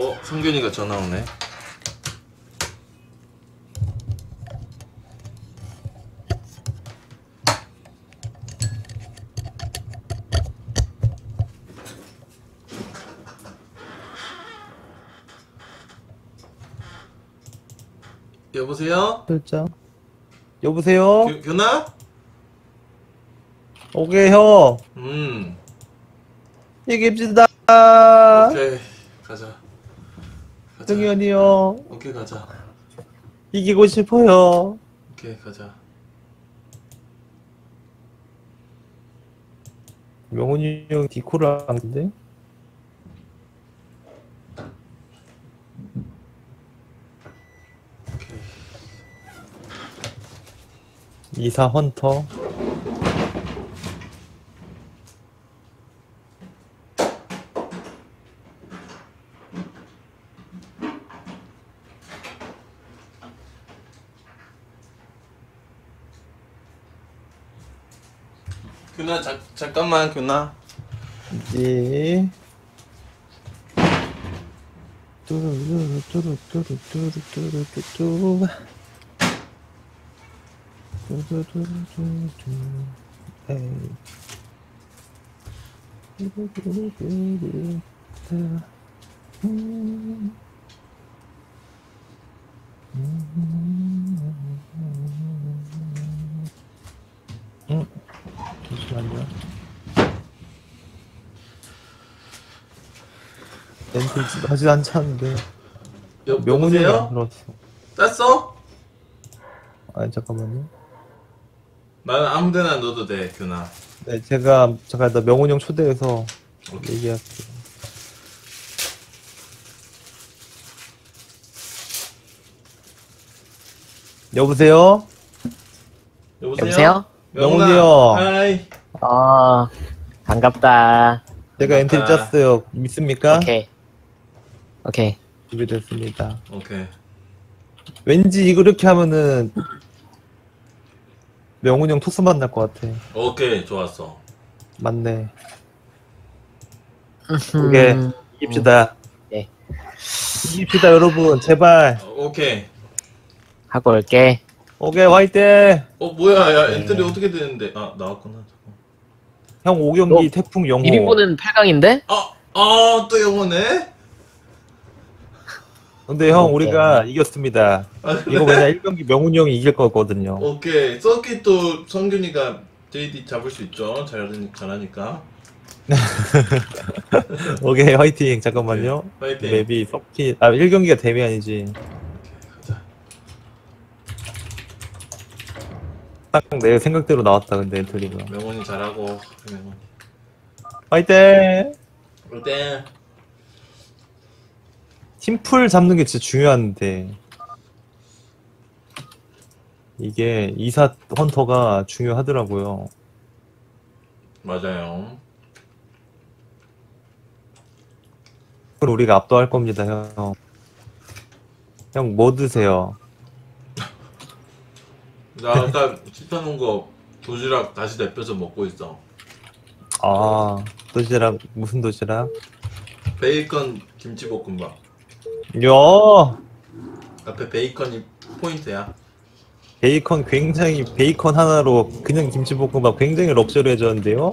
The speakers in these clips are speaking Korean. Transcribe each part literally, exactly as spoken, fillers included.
어, 성균이가 전화 오네. 여보세요? 글자. 여보세요? 교, 교나? 오케이, 형. 음, 얘기합시다. 오케이. 가자. 가자. 승현이 형. 오케이, 가자. 이기고 싶어요. 오케이, 가자. 명훈이 형 디코를 하는데? 오케이. 이사 헌터. 교나, 자, 잠깐만, 교나. 예. 뚜루루루 뚜루뚜루 뚜루뚜루뚜루 뚜루루루루 에이. 뚜루루루루 음. 음. 잠시만요. 멘트 하지 않았는데 여, 명훈이 형이 안 여보세요? 들었어. 땄어? 아니 잠깐만요. 나는 아무데나 넣어도 돼, 교나. 네, 제가 잠깐 나 명훈이 형 초대해서 오케이. 얘기할게요. 여보세요? 여보세요? 여보세요? 명훈이 명훈아, 형. 하이. 어, 반갑다. 제가 엔트리 아. 짰어요. 믿습니까? 오케이. 오케이. 준비됐습니다. 오케이. 왠지 이렇게 하면은 명훈이 형 토스 만날 것 같아. 오케이, 좋았어. 맞네. 오케이. 음, 이깁시다. 네. 이깁시다 여러분. 제발. 어, 오케이. 하고 올게. 오케이 화이팅. 어, 뭐야, 야, 네. 엔트리 어떻게 되는데? 아, 나왔구나. 잠깐. 형 오 경기 너 태풍 영호. 일 위보는 팔 강인데? 아, 아, 또 영어네? 근데 형 오케이. 우리가 이겼습니다. 아, 이거 왜냐 일 경기 명훈이 형이 이길 거거든요. 오케이. 서킷도 성균이가 제이디 잡을 수 있죠. 잘, 잘하니까. 오케이 화이팅. 잠깐만요. 파이팅. 맵이 서킷 아 일 경기가 데미안이지. 가자. 딱 내 생각대로 나왔다 근데 엔트리가. 명훈이 잘하고, 명훈이. 화이팅. 어때? 팀풀 잡는 게 진짜 중요한데 이게 이사 헌터가 중요하더라고요. 맞아요. 그럼 우리가 압도할 겁니다 형. 형 뭐 드세요? 나 아까 시켜놓은 거 도시락 다시 데펴서 먹고 있어. 아 도시락 무슨 도시락? 베이컨 김치볶음밥. 야 앞에 베이컨이 포인트야. 베이컨 굉장히 베이컨 하나로 그냥 김치볶음밥 굉장히 럭셔리해졌는데요?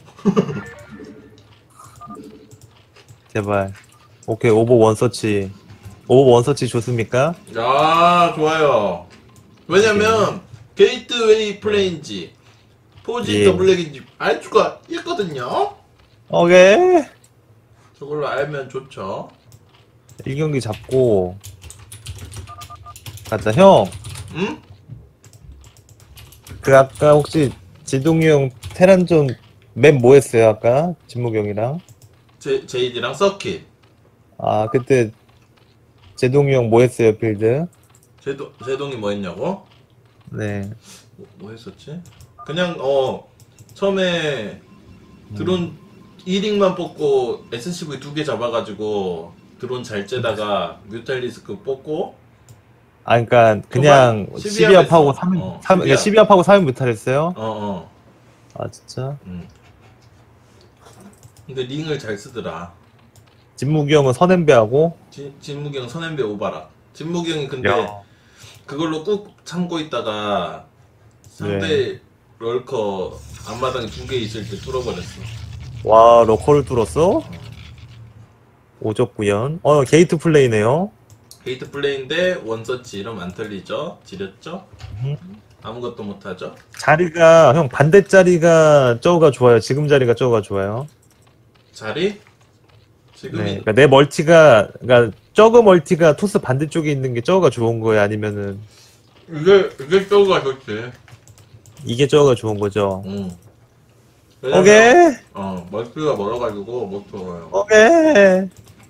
제발. 오케이 오버 원서치. 오버 원서치 좋습니까? 야, 좋아요. 왜냐면 게이트웨이 플레인지 포지 예. 더 블랙인지 알 수가 있거든요. 오케이. 저걸로 알면 좋죠. 일 경기 잡고 가자 형. 응? 그 아까 혹시 제동이 형 테란전 맵 뭐 했어요 아까? 진묵이 형이랑? 제, 제이디랑 서킷. 아 그때 제동이 형 뭐 했어요 빌드? 제동, 제동이 뭐 했냐고? 네. 뭐, 뭐 했었지? 그냥 어 처음에 드론 이 링만 뽑고 에스씨브이 두 개 잡아가지고 드론 잘 째다가 뮤탈리스크 뽑고 아 그니까 그냥 초반 십이 합하고 십이 합 삼, 했어. 어, 삼, 십이 합. 십이 합하고 삼 인 못하랬어요? 어어 아 진짜? 음. 근데 링을 잘 쓰더라. 진무기 형은 선엠배하고. 진, 진무기 형 선앤배 오바라. 진무기 형이 근데 야. 그걸로 꾹 참고 있다가 상대 럴커 앞마당에 두 개 있을 때 뚫어버렸어. 와, 러커를 뚫었어? 오적구연. 어, 게이트 플레이네요. 게이트 플레이인데 원서치 이러면 안 털리죠? 지렸죠? 음. 아무것도 못하죠? 자리가, 형, 반대 자리가 저거가 좋아요. 지금 자리가 저거가 좋아요. 자리? 지금이 네. 그러니까 내 멀티가, 그러니까 저거 멀티가 토스 반대쪽에 있는 게 저거가 좋은 거예요? 아니면은 이게 이게 저거가 좋지. 이게 저거가 좋은 거죠? 응. 오케이? 어 멀티가 멀어가지고 못 들어요. 오케이.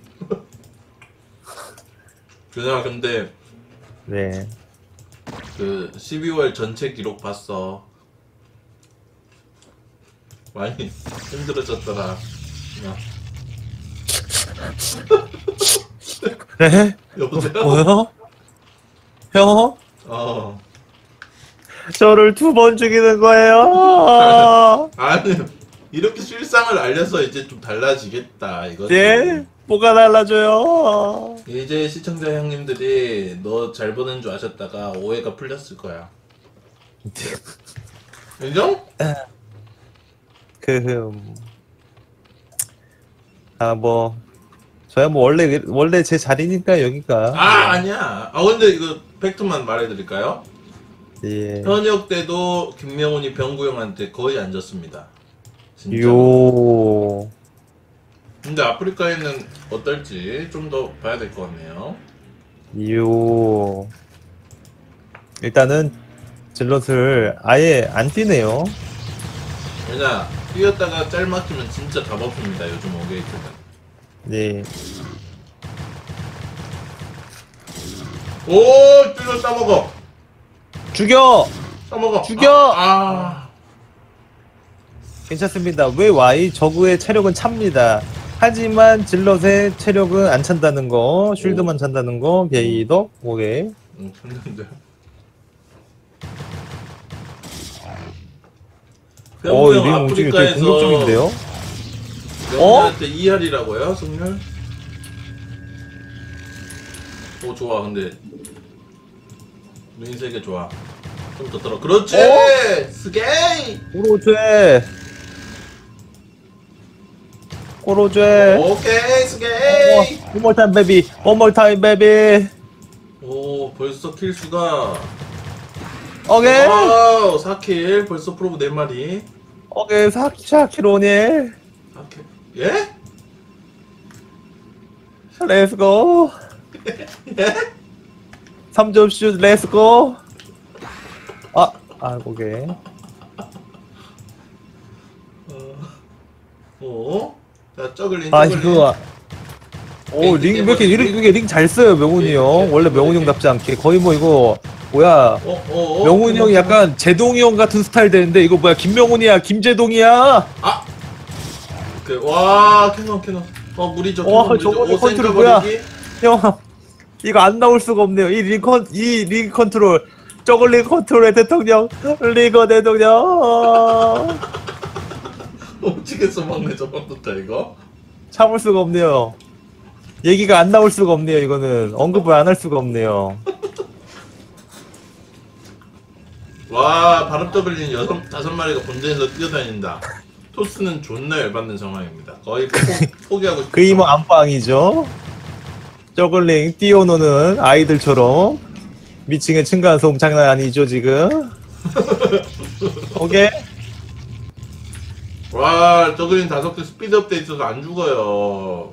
그냥 근데 네. 그 십이월 전체 기록 봤어. 많이 힘들어졌더라. 야. 네? 여보세요? 뭐요? 형? 어. 저를 두 번 죽이는 거예요? 아니 이렇게 실상을 알려서 이제 좀 달라지겠다 이거지. 네? 뭐가 달라져요? 이제 시청자 형님들이 너 잘 보는 줄 아셨다가 오해가 풀렸을 거야. 인정? 그, 음, 아, 뭐, 저야 뭐, 원래, 원래 제 자리니까, 여기가. 아 아니야. 아 근데 이거 팩트만 말해드릴까요? 예. 현역 때도 김명훈이 병구 형한테 거의 안 졌습니다. 진짜. 요, 근데 아프리카에는 어떨지 좀 더 봐야 될 것 같네요. 요. 일단은, 질럿을 아예 안 뛰네요. 왜냐 뛰었다가 짤 막히면 진짜 답 없습니다. 요즘 오게이트는. 네. 오 찔러 따먹어. 죽여! 따먹어. 죽여! 아, 아. 괜찮습니다. 왜 Y? 저그의 체력은 찹니다. 하지만 질럿의 체력은 안 찬다는 거, 쉴드만 찬다는 거, 게이덕, 오케이. 응, 했는데. 어, 이 링 움직임이 되게 공격적인데요? 명훈한테 이 할이라고요? 승률? 오 좋아 근데 눈이 세게 좋아. 좀 더 들어. 그렇지! 어? 스게이! 꼬로죄! 꼬로죄! 오케이 스게이! One more time, baby! One more time, baby! 오 벌써 킬수가 오케이! 와우 사 킬 벌써 프로브 네 마리. 오케이, 사키샤키로니! 사 킬 예? 렛츠고! 예? 삼 점 슛, 렛츠고! 아, 아, 오케이. 오? 자 저글린 아, 저글린. 그거. 오, 링, 왜 이렇게, 이렇게, 이렇게 링 잘 써요, 명훈이 형. 원래 명훈이 형답지 않게. 거의 뭐 이거, 뭐야. 어, 어, 어? 명훈이 형이 약간 제동이 형 같은 스타일 되는데, 이거 뭐야, 김명훈이야, 김제동이야? 아! 그, 와, 캐논, 캐논. 어, 무리죠. 와, 캐논 무리죠. 저거 오, 컨트롤 센터 뭐야? 버리기. 형, 이거 안 나올 수가 없네요. 이 링 컨, 이 링 컨트롤. 저걸 링 컨트롤의 대통령. 리거 대통령. 오지겠어, 막내 저번부터 이거. 참을 수가 없네요. 얘기가 안 나올 수가 없네요, 이거는. 언급을 안 할 수가 없네요. 와, 바람 더블린 여섯, 다섯 마리가 본전에서 뛰어다닌다. 토스는 존나 열받는 상황입니다. 거의 포, 포기하고 싶다. 그 이모 안방이죠. 저글링 띄워놓는 아이들처럼. 미칭의 층간소음 장난 아니죠, 지금? 오케이? 와, 저그린 다섯 개 스피드업 돼 있어서 안 죽어요.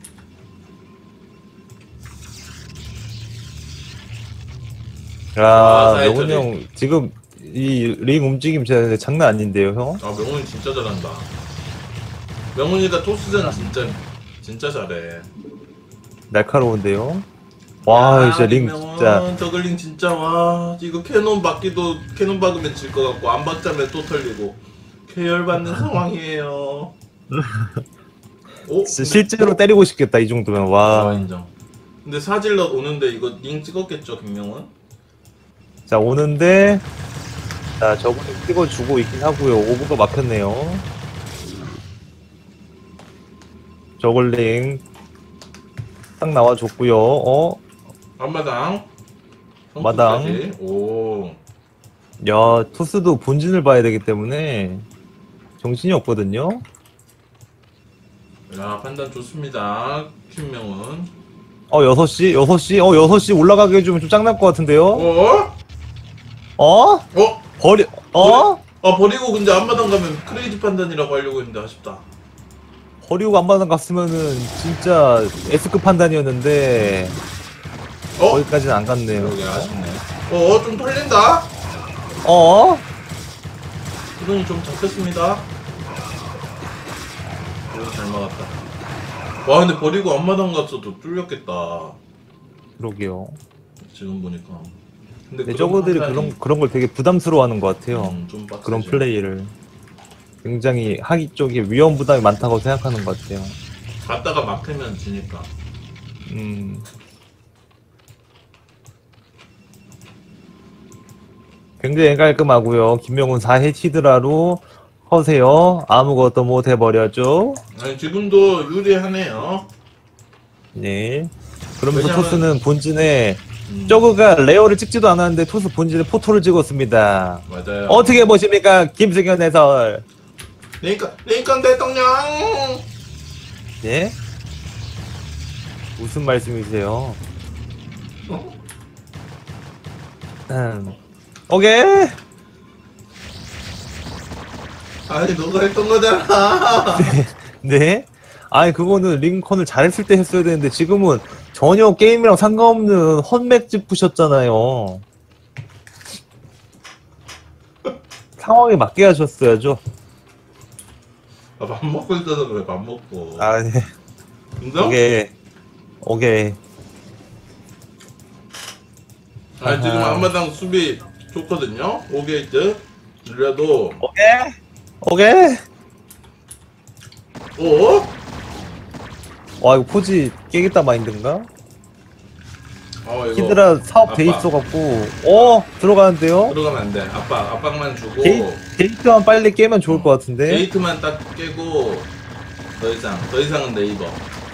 야, 아, 명훈 사이트리. 형, 지금 이 링 움직임 진짜 장난 아닌데요, 형? 아, 명훈이 진짜 잘한다. 명훈이가 토스전 진짜, 진짜 잘해. 날카로운데요? 와, 진짜 링 김명훈, 진짜. 저글링 진짜 와 이거 캐논 받기도 캐논 박으면 질 것 같고 안 박자면 또 털리고 계열받는 상황이에요. 오, 진짜 실제로 때리고 싶겠다, 이 정도면. 아, 와. 인정. 근데 사질럿 오는데 이거 링 찍었겠죠 김명훈? 자, 오는데. 자, 저분이 찍어주고 있긴 하고요. 오브가 막혔네요. 저글링. 딱 나와줬고요. 어? 앞마당. 마당. 성큼까지. 오. 야, 투수도 본진을 봐야 되기 때문에 정신이 없거든요. 야, 판단 좋습니다. 팀명은. 어, 여섯 시? 여섯 시? 어, 여섯 시 올라가게 해주면 좀 짱날 것 같은데요? 어? 어? 어? 버리, 어? 아, 버리고 근데 앞마당 가면 크레이지 판단이라고 하려고 했는데 아쉽다. 버리고 안마당 갔으면은 진짜 S급 판단이었는데 어? 거기까지는 안 갔네요. 그러게 아쉽네. 어, 좀 털린다. 어? 드론이 좀 잡혔습니다. 오, 잘 막았다. 와, 근데 버리고 앞마당 갔어도 뚫렸겠다. 그러게요. 지금 보니까. 근데 근데 그런 저거들이 판단이, 그런 그런 걸 되게 부담스러워하는 것 같아요. 음, 좀 빡세죠. 그런 플레이를 굉장히 하기 쪽에 위험 부담이 많다고 생각하는 것 같아요. 갔다가 막히면 지니까. 음. 굉장히 깔끔하고요. 김명훈 사 회 히드라로 허세요. 아무것도 못 해버렸죠. 아니, 지금도 유리하네요. 네. 그러면서 왜냐면- 토스는 본진에 음, 저그가 레어를 찍지도 않았는데 토스 본진에 포토를 찍었습니다. 맞아요. 어떻게 보십니까, 김승현 해설? 링컨, 링컨 대통령! 예? 무슨 말씀이세요? 어? 음. 오케이. 아니, 너가 했던 거잖아. 네. 아니 그거는 링컨을 잘했을 때 했어야 되는데 지금은 전혀 게임이랑 상관없는 헛맥 짚으셨잖아요. 상황에 맞게 하셨어야죠. 아, 밥 먹고 있어서 그래, 밥 먹고. 아, 네. 인정? 오케이. 오케이. 아, 지금 아하. 앞마당 수비 좋거든요? 오 게이트. 그래도, 오케이. 오케이. 오? 와 이거 포지 깨겠다 마인드인가? 어, 이거. 히드라 사업 돼 아빠. 있어갖고 어 들어가는데요? 들어가면 안 돼. 압박, 압박만 주고. 게이, 게이트만 빨리 깨면 좋을 것 같은데. 게이트만 딱 깨고, 더 이상, 더 이상은 네이버.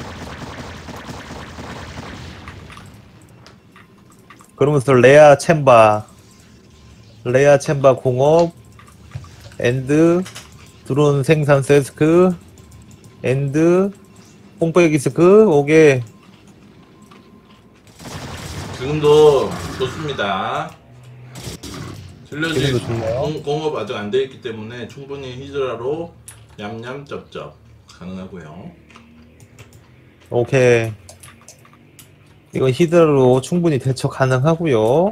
그러면서 레아 챔바 레아 챔바 공업 엔드 드론 생산 세스크 엔드 뽕빼기스크 오게. 지금도 좋습니다. 질려지 지금도 좋네요. 공- 공업 아직 안 돼 있기 때문에 충분히 히드라로 냠냠 쩝쩝 가능하고요. 오케이. 이건 히드라로 충분히 대처 가능하고요.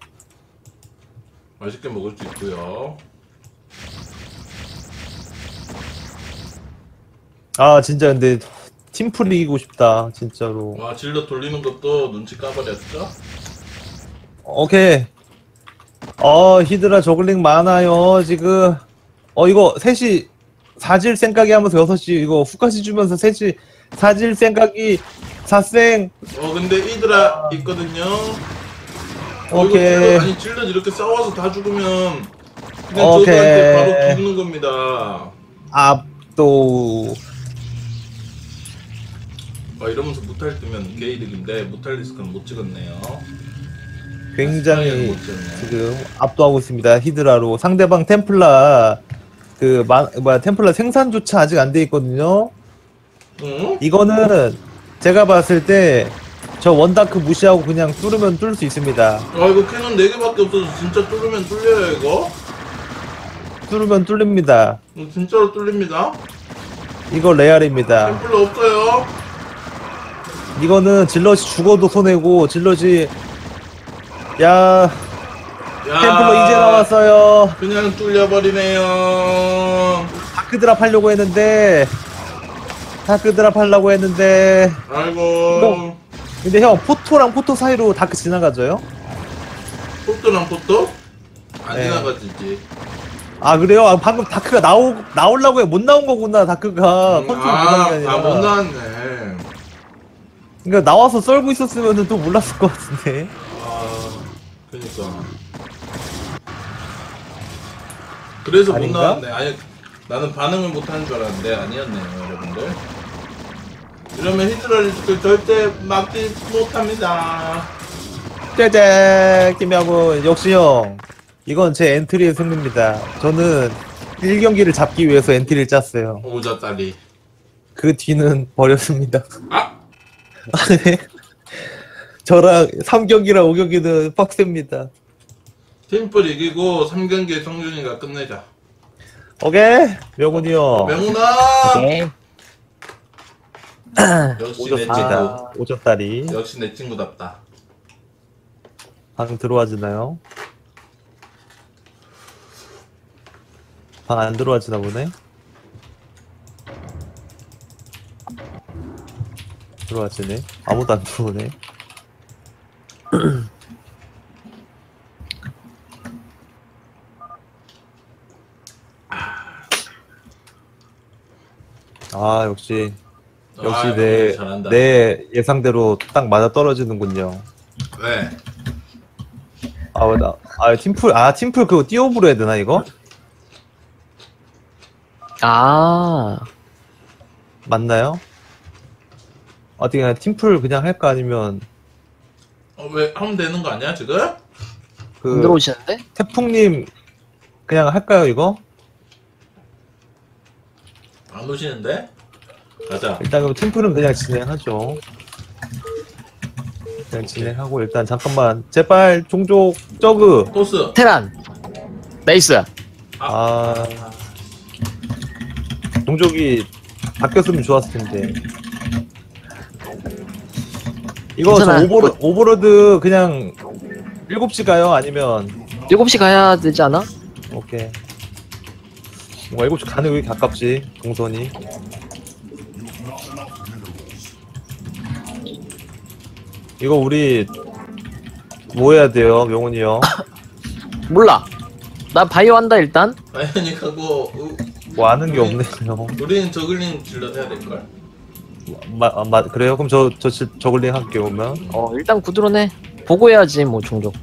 맛있게 먹을 수 있고요. 아 진짜 근데 팀플 이기고 싶다 진짜로. 와, 질러 돌리는 것도 눈치 까버렸죠? 오케이. 어 히드라 저글링 많아요 지금. 어 이거 셋이 사질 생각이 하면서 여섯 시 이거 후까지 주면서 셋이 사질 생각이 사생. 어, 근데 히드라 있거든요. 어, 오케이. 이거 질러, 아니 질러 이렇게 싸워서 다 죽으면 그냥 오케이. 저들한테 바로 기르는 겁니다. 압도. 아, 이러면서 무탈 뜨면 게이득인데 무탈 리스크는 못 찍었네요. 굉장히 못 찍었네. 지금 압도하고 있습니다. 히드라로. 상대방 템플라 그 마, 뭐야 템플라 생산조차 아직 안 돼 있거든요. 응? 이거는 제가 봤을 때 저 원다크 무시하고 그냥 뚫으면 뚫을 수 있습니다. 아, 이거 캐논 네 개밖에 없어서 진짜 뚫으면 뚫려요 이거? 뚫으면 뚫립니다. 이거 진짜로 뚫립니다. 이거 레알입니다. 템플러 없어요. 이거는 질럿이 죽어도 손해고 질럿이 야 야, 템플러 이제 나왔어요. 그냥 뚫려버리네요. 다크드랍 하려고 했는데 다크드랍 하려고 했는데 아이고. 근데 형 포토랑 포토 사이로 다크 지나가져요? 포토랑 포토? 안 네. 지나가지지. 아 그래요? 아, 방금 다크가 나오 나오려고 해 못 나온 거구나 다크가 음, 컨트롤 아, 못하는 게 아니라. 아, 못 나왔네. 그러니까 나와서 썰고 있었으면 또 몰랐을 것 같은데. 아, 그니까. 그래서 못 아닌가? 나왔네. 아니, 나는 반응을 못 하는 줄 알았는데 아니었네요, 여러분들. 이러면 히드라리스크 절대 막지 못합니다. 짜잔 김양훈 역시 형 이건 제 엔트리의 승리입니다. 저는 일 경기를 잡기 위해서 엔트리를 짰어요. 오자짜리. 그 뒤는 버렸습니다. 아! 네. 저랑 삼 경기랑 오 경기는 빡셉니다. 팀플 이기고 삼 경기에 성준이가 끝내자. 오케이 명훈이 형 명훈아! 오케이. 역시 내 친구. 오졌습니다. 오졌다리 역시 내 친구답다. 방 들어와지나요? 방 안 들어와지나 보네. 들어와지네. 아무도 안 들어오네. 아 역시 역시 아, 내, 잘한다. 내 예상대로 딱 맞아 떨어지는군요. 왜? 아, 맞다. 아, 팀플, 아, 팀플 그거 띄워부려 해야 되나, 이거? 아, 맞나요? 어떻게 그냥 팀플 그냥 할까? 아니면, 어, 왜 하면 되는 거 아니야 지금? 안 그, 들어오시는데? 태풍님, 그냥 할까요, 이거? 안 오시는데? 가자. 일단 그럼 팀플은 그냥 진행하죠. 그냥 진행하고, 일단 잠깐만. 제발, 종족, 저그. 토스. 테란. 베이스. 아, 종족이 바뀌었으면 좋았을 텐데. 이거 저 괜찮아. 오버로, 오버로드 그냥 일곱 시 가요? 아니면 일곱 시 가야 되지 않아? 오케이. 뭔가 일곱 시 가는 게 가깝지 동선이. 이거 우리 뭐 해야 돼요, 명훈이 형? 몰라. 나 바이오 한다, 일단. 아니 가고 우- 뭐 아는 게 없네요. 우리는 저글링 질러 해야 될걸? 마, 아, 마, 그래요? 그럼 저, 저 지- 저글링 할게요, 오면. 어, 일단 구드론해. 보고 해야지, 뭐, 종족.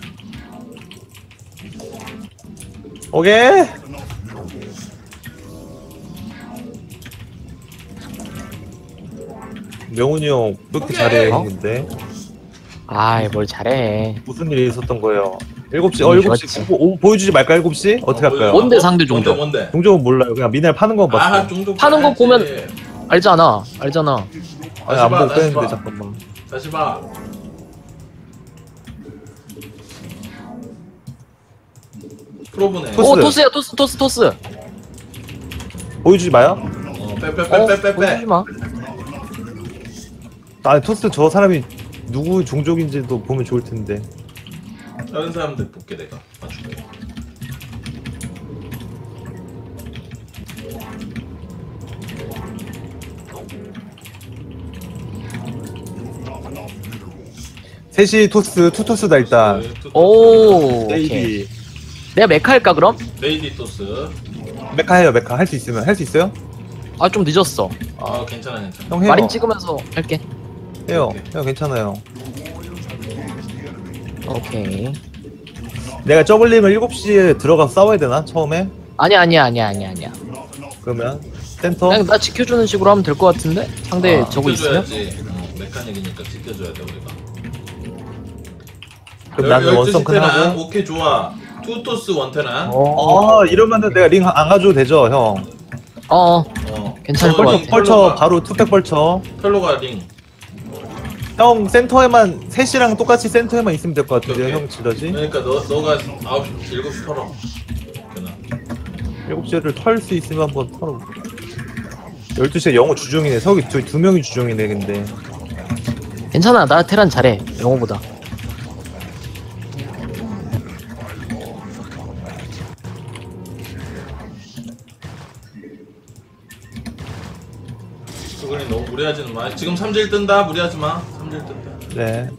오케이. 명훈이 형, 왜 이렇게 오케이. 잘해, 어? 근데? 아이, 뭘 잘해. 무슨 일이 있었던 거예요? 일곱 시, 어, 음, 일곱 시. 좋았지. 오, 오, 보여주지 말까, 일곱 시? 어떻게 어, 할까요? 뭐야? 뭔데 상대 종족? 뭔데 뭔데? 종족은 몰라요. 그냥 미넬 파는 거 아 봤어요. 종족 파는 거 봐야지. 보면- 알잖아. 알잖아. 아니, 안 봐, 보고 다시 빼는데, 봐. 잠깐만. 다시 봐. 프로브네. 토스. 오, 토스야, 토스, 토스, 토스. 보여주지 마요? 어, 어, 빼빼빼빼빼빼. 보여주지 마. 아니, 토스 저 사람이 누구 종족인지도 보면 좋을 텐데. 다른 사람들 볼게 내가 맞출게. 셋이 토스, 투토스다, 일단. 토스, 토스. 오, 오케이. 레이디. 내가 메카 할까, 그럼? 레이디 토스. 메카 해요, 메카. 할 수 있으면. 할 수 있어요? 아, 좀 늦었어. 아 괜찮아 괜찮아. 형 해요. 마린 찍으면서 할게. 해요. 오케이. 해요, 괜찮아요. 오케이. 내가 저글링을 일곱 시에 들어가서 싸워야 되나? 처음에? 아니야, 아니야, 아니야, 아니야, 아니야. 그러면? 센터? 그냥 나 지켜주는 식으로 하면 될 것 같은데? 상대 아, 저거 있으면? 지켜줘야지. 어, 메카닉이니까 지켜줘야 돼 우리가. 그럼 나는 원성큰 테란. 하고. 오케이 좋아. 투 토스 원 테란. 어, 아, 이러면은 내가 링 안 가져도 되죠, 형? 어, 어. 괜찮을 어, 것 뻘쳐, 같아. 링, 뻘쳐, 펠로가. 바로 투팩 뻘쳐. 펠로가 링. 형, 센터에만, 셋이랑 똑같이 센터에만 있으면 될 것 같은데요, 오케이. 형 지러지? 그러니까 너 너가 아홉 시 일곱 시 털어. 그나. 일곱 시를 털 수 있으면 한번 털어. 열두 시에 영어 주종이네. 서기 두, 두 명이 주종이네, 근데. 괜찮아. 나 테란 잘해. 영어보다. 그거는 너무 무리하지는 마. 지금 삼질 뜬다. 무리하지 마. 삼질 뜬다. 네.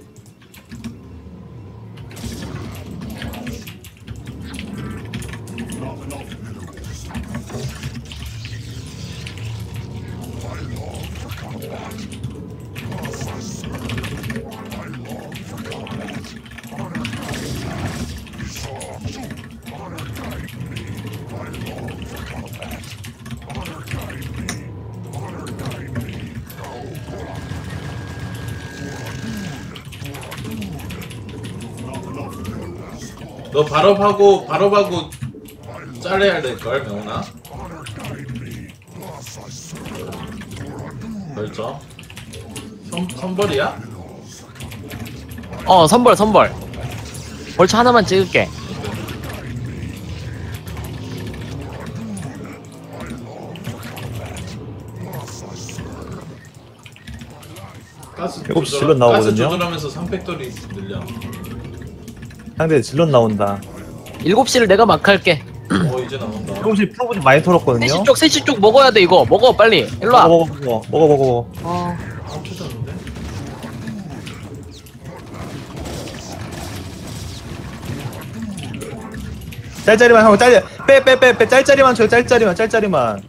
너 발업하고 발업하고 잘라야 될걸 명훈아. 벌써 선, 선벌이야? 어 선벌 선벌. 벌초 하나만 찍을게. 가스 일곱 시 조절- 질럿 나오거든요. 가스 조절하면서 삼팩토리 늘려. 상대 질럿 나온다. 일곱 시를 내가 마크할게. 어 이제 나온다. 조금씩 프로브 좀 많이 털었거든요. 세 시 쪽 세 시 쪽 먹어야 돼 이거. 먹어 빨리. 일로 와. 먹어 먹어 먹어 먹어 먹어. 어. 아 초졌는데? 짤짤이만 하고 짤 빼 빼 빼 빼 짤짤이만 쳐요. 짤짤이만 짤짤이만.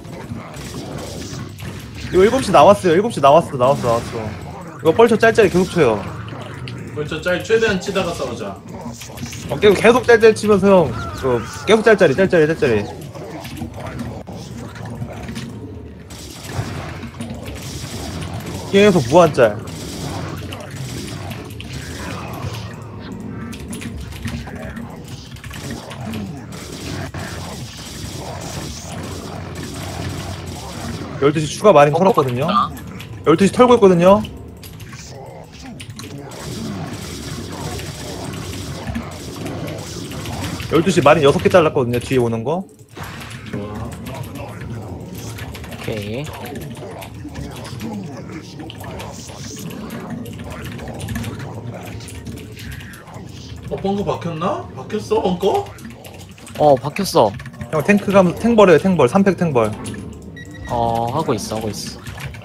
이거 일곱 시 나왔어요. 일곱 시 나왔어 나왔어 나왔어. 이거 뻘쳐 짤짤이 계속 쳐요. 벌써 짤 최대한 치다가 싸우자. 어, 계속 계속 짤짤 치면서 형, 그 계속 짤짤이 짤짤이 짤짤이. 계속 무한 짤. 열두 시 추가 마린 털었거든요. 열두 시 털고 있거든요. 열두 시 마린 여섯 개 잘랐거든요. 뒤에 오는 거. 좋아. 오케이. 어 벙커 박혔나? 박혔어 벙커? 어 박혔어. 형 탱크 가면 탱벌해요. 탱벌. 삼 팩 탱벌. 어 하고 있어 하고 있어.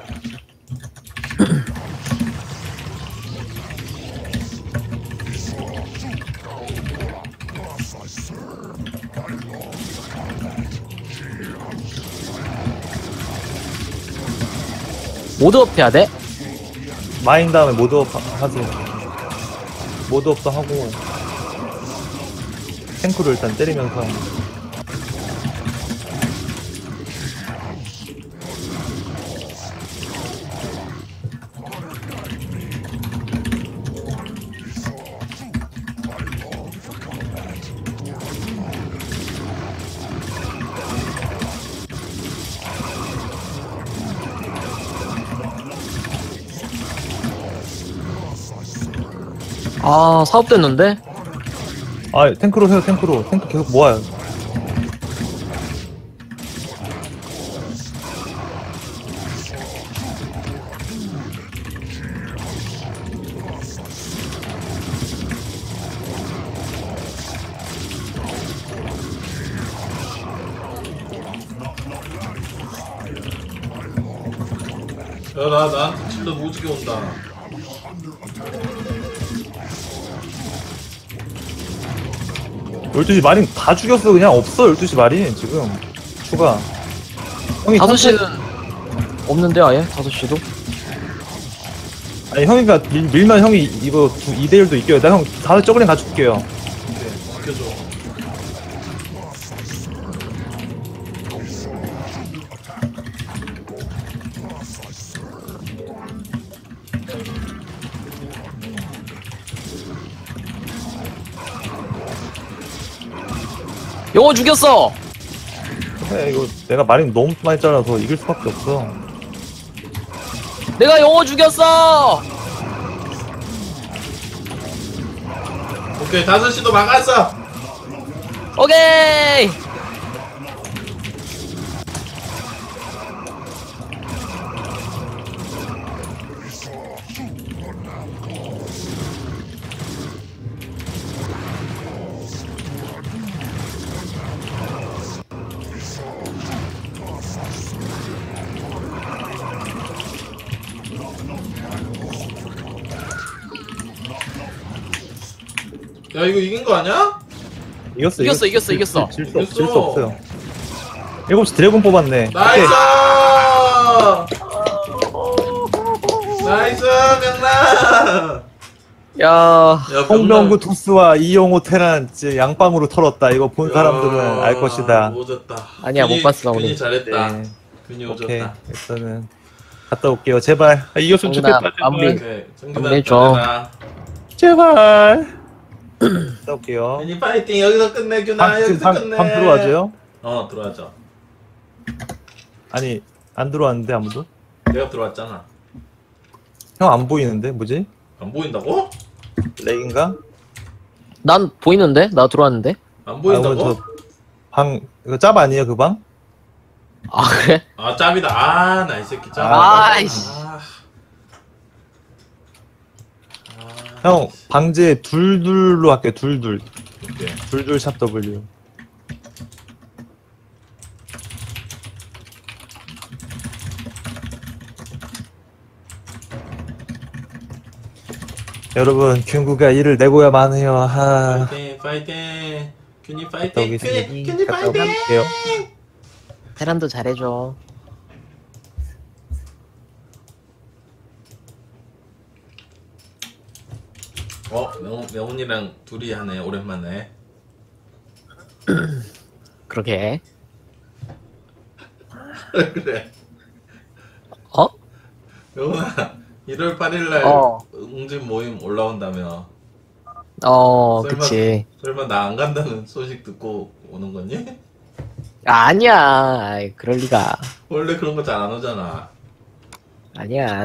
모드업 해야 돼? 마인 다음에 모드업 하- 하세요. 모드업도 하고 탱크를 일단 때리면서. 아 사업됐는데? 아 탱크로 해요. 탱크로. 탱크 계속 모아요. 야나 나한테 질러 무지개 온다. 열두 시 마린 다 죽였어. 그냥 없어. 열두 시 마린 지금 추가. 형이 다섯 시는 탱크- 없는데 아예? 다섯 시도? 아니 형이가 밀, 밀면 형이 이거 이 대 일도 이겨요. 나 형 다섯 저글링 다 줄게요. 오케이 박혀줘. 영어 죽였어! 근데 이거 내가 마린 너무 많이 잘라서 이길 수밖에 없어. 내가 영어 죽였어! 오케이 다섯 시도 막았어. 오케이! 야 이거 이긴 거 아니야? 이겼어 이겼어, 이겼어, 이겼어. 질 수 이겼어. 질 수 없어요. 일곱 시 드래곤 뽑았네. 나이스! 나이스 명란! 야, 야 홍명구 투스와 이용호 테란 이제 양빵으로 털었다. 이거 본 야, 사람들은 알 것이다. 오졌다. 아니야, 못 봤어, 우리. 균이 잘했다. 네. 균이 오케이. 오졌다. 일단은 갔다 올게요. 제발. 아, 이겼으면 정근아, 좋겠다. 마무리. 제발. 오케이. 마무리 줘. 정근아 제발. 갔다 올게요. 괜히 파이팅 여기서 끝내 규나 방, 지금 여기서 방, 끝내. 방 들어와줘요? 어 들어와줘. 아니 안 들어왔는데 아무도? 내가 들어왔잖아. 형 안 보이는데 뭐지? 안 보인다고? 렉인가? 난 보이는데? 나 들어왔는데? 안 보인다고? 아, 방 이거 짭 아니에요 그 방? 아 그래? 아 짭이다. 아 나 이 새끼 짭. 아이씨. 아. 형 방제 둘둘로 할게 둘둘 오케이. 둘둘 샵 W. 여러분 균구가 일을 내고야만 해요. 하. 파이팅 파이팅. 균이 갔다 파이팅. 오겠습니다. 균이 균이 갔다 파이팅. 올게요. 테란도 잘해줘. 어 명훈 명훈이랑 둘이 하네 오랜만에. 그러게. 그래. 어? 명훈아 일월 팔일날 어. 응집 모임 올라온다며. 어, 설마- 그치. 설마 나 안 간다는 소식 듣고 오는 거니? 아, 아니야. 아이, 그럴 리가. 원래 그런 거 잘 안 오잖아. 아니야.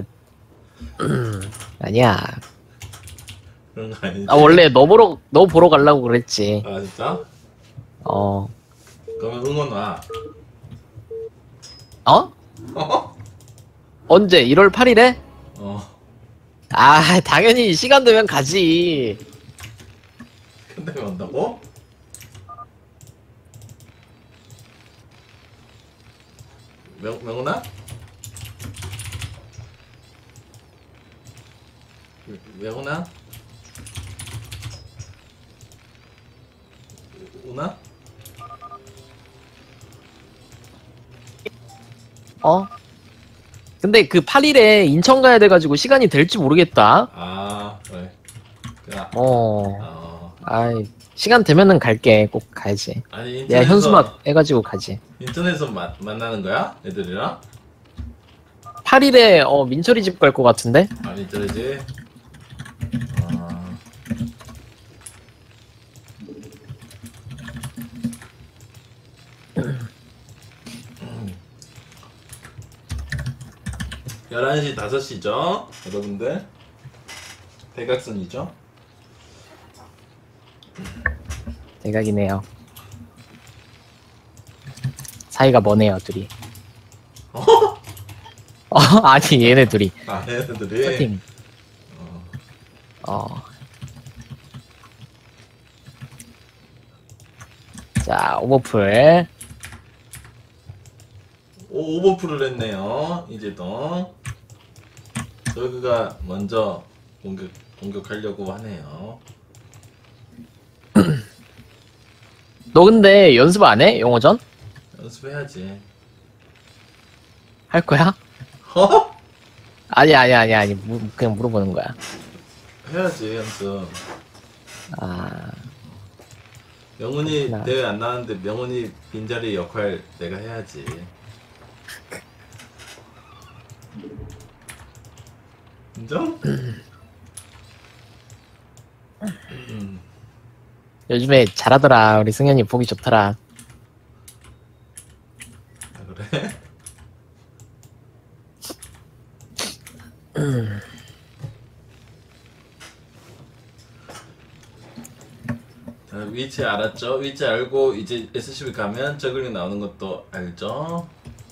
아니야. 그런 거 아니지? 아, 원래 너 보러, 너 보러 가려고 그랬지. 아 진짜? 어. 그러면 응원 와. 어? 어? 언제? 일월 팔일에? 어. 아, 당연히 시간 되면 가지. 근데 왜 온다고? 명 명훈아? 명훈아? 오나? 어? 근데 그 팔 일에 인천 가야 돼가지고 시간이 될지 모르겠다. 아 그래. 그냥 어. 어. 아이, 시간 되면은 갈게. 꼭 가야지. 아니 내가 인터넷에서 현수막 해가지고 가지. 인터넷에서 마, 만나는 거야? 애들이랑? 팔 일에 어, 민철이 집 갈 것 같은데? 아니 인터넷이? 아. 열한 시 다섯 시죠? 여러분들 대각선이죠? 대각이네요. 사이가 머네요, 둘이. 어? 어, 아니, 얘네 둘이. 아 얘네들이 세팅. 어. 어. 자, 오버풀. 오, 오버풀을 했네요 이제도 저그가 먼저 공격, 공격하려고 하네요. 너 근데 연습 안 해? 영어전? 연습해야지. 할 거야? 어? 아니, 아니, 아니, 아니. 무, 그냥 물어보는 거야. 해야지 연습. 아, 명훈이 그렇구나. 대회 안 나왔는데 명훈이 빈자리 역할 내가 해야지. 인정? 음. 요즘에 잘하더라. 우리 승현이 보기 좋더라. 아, 그래? 자, 위치 알았죠? 위치 알고 이제 에스씨비 가면 저글링 나오는 것도 알죠?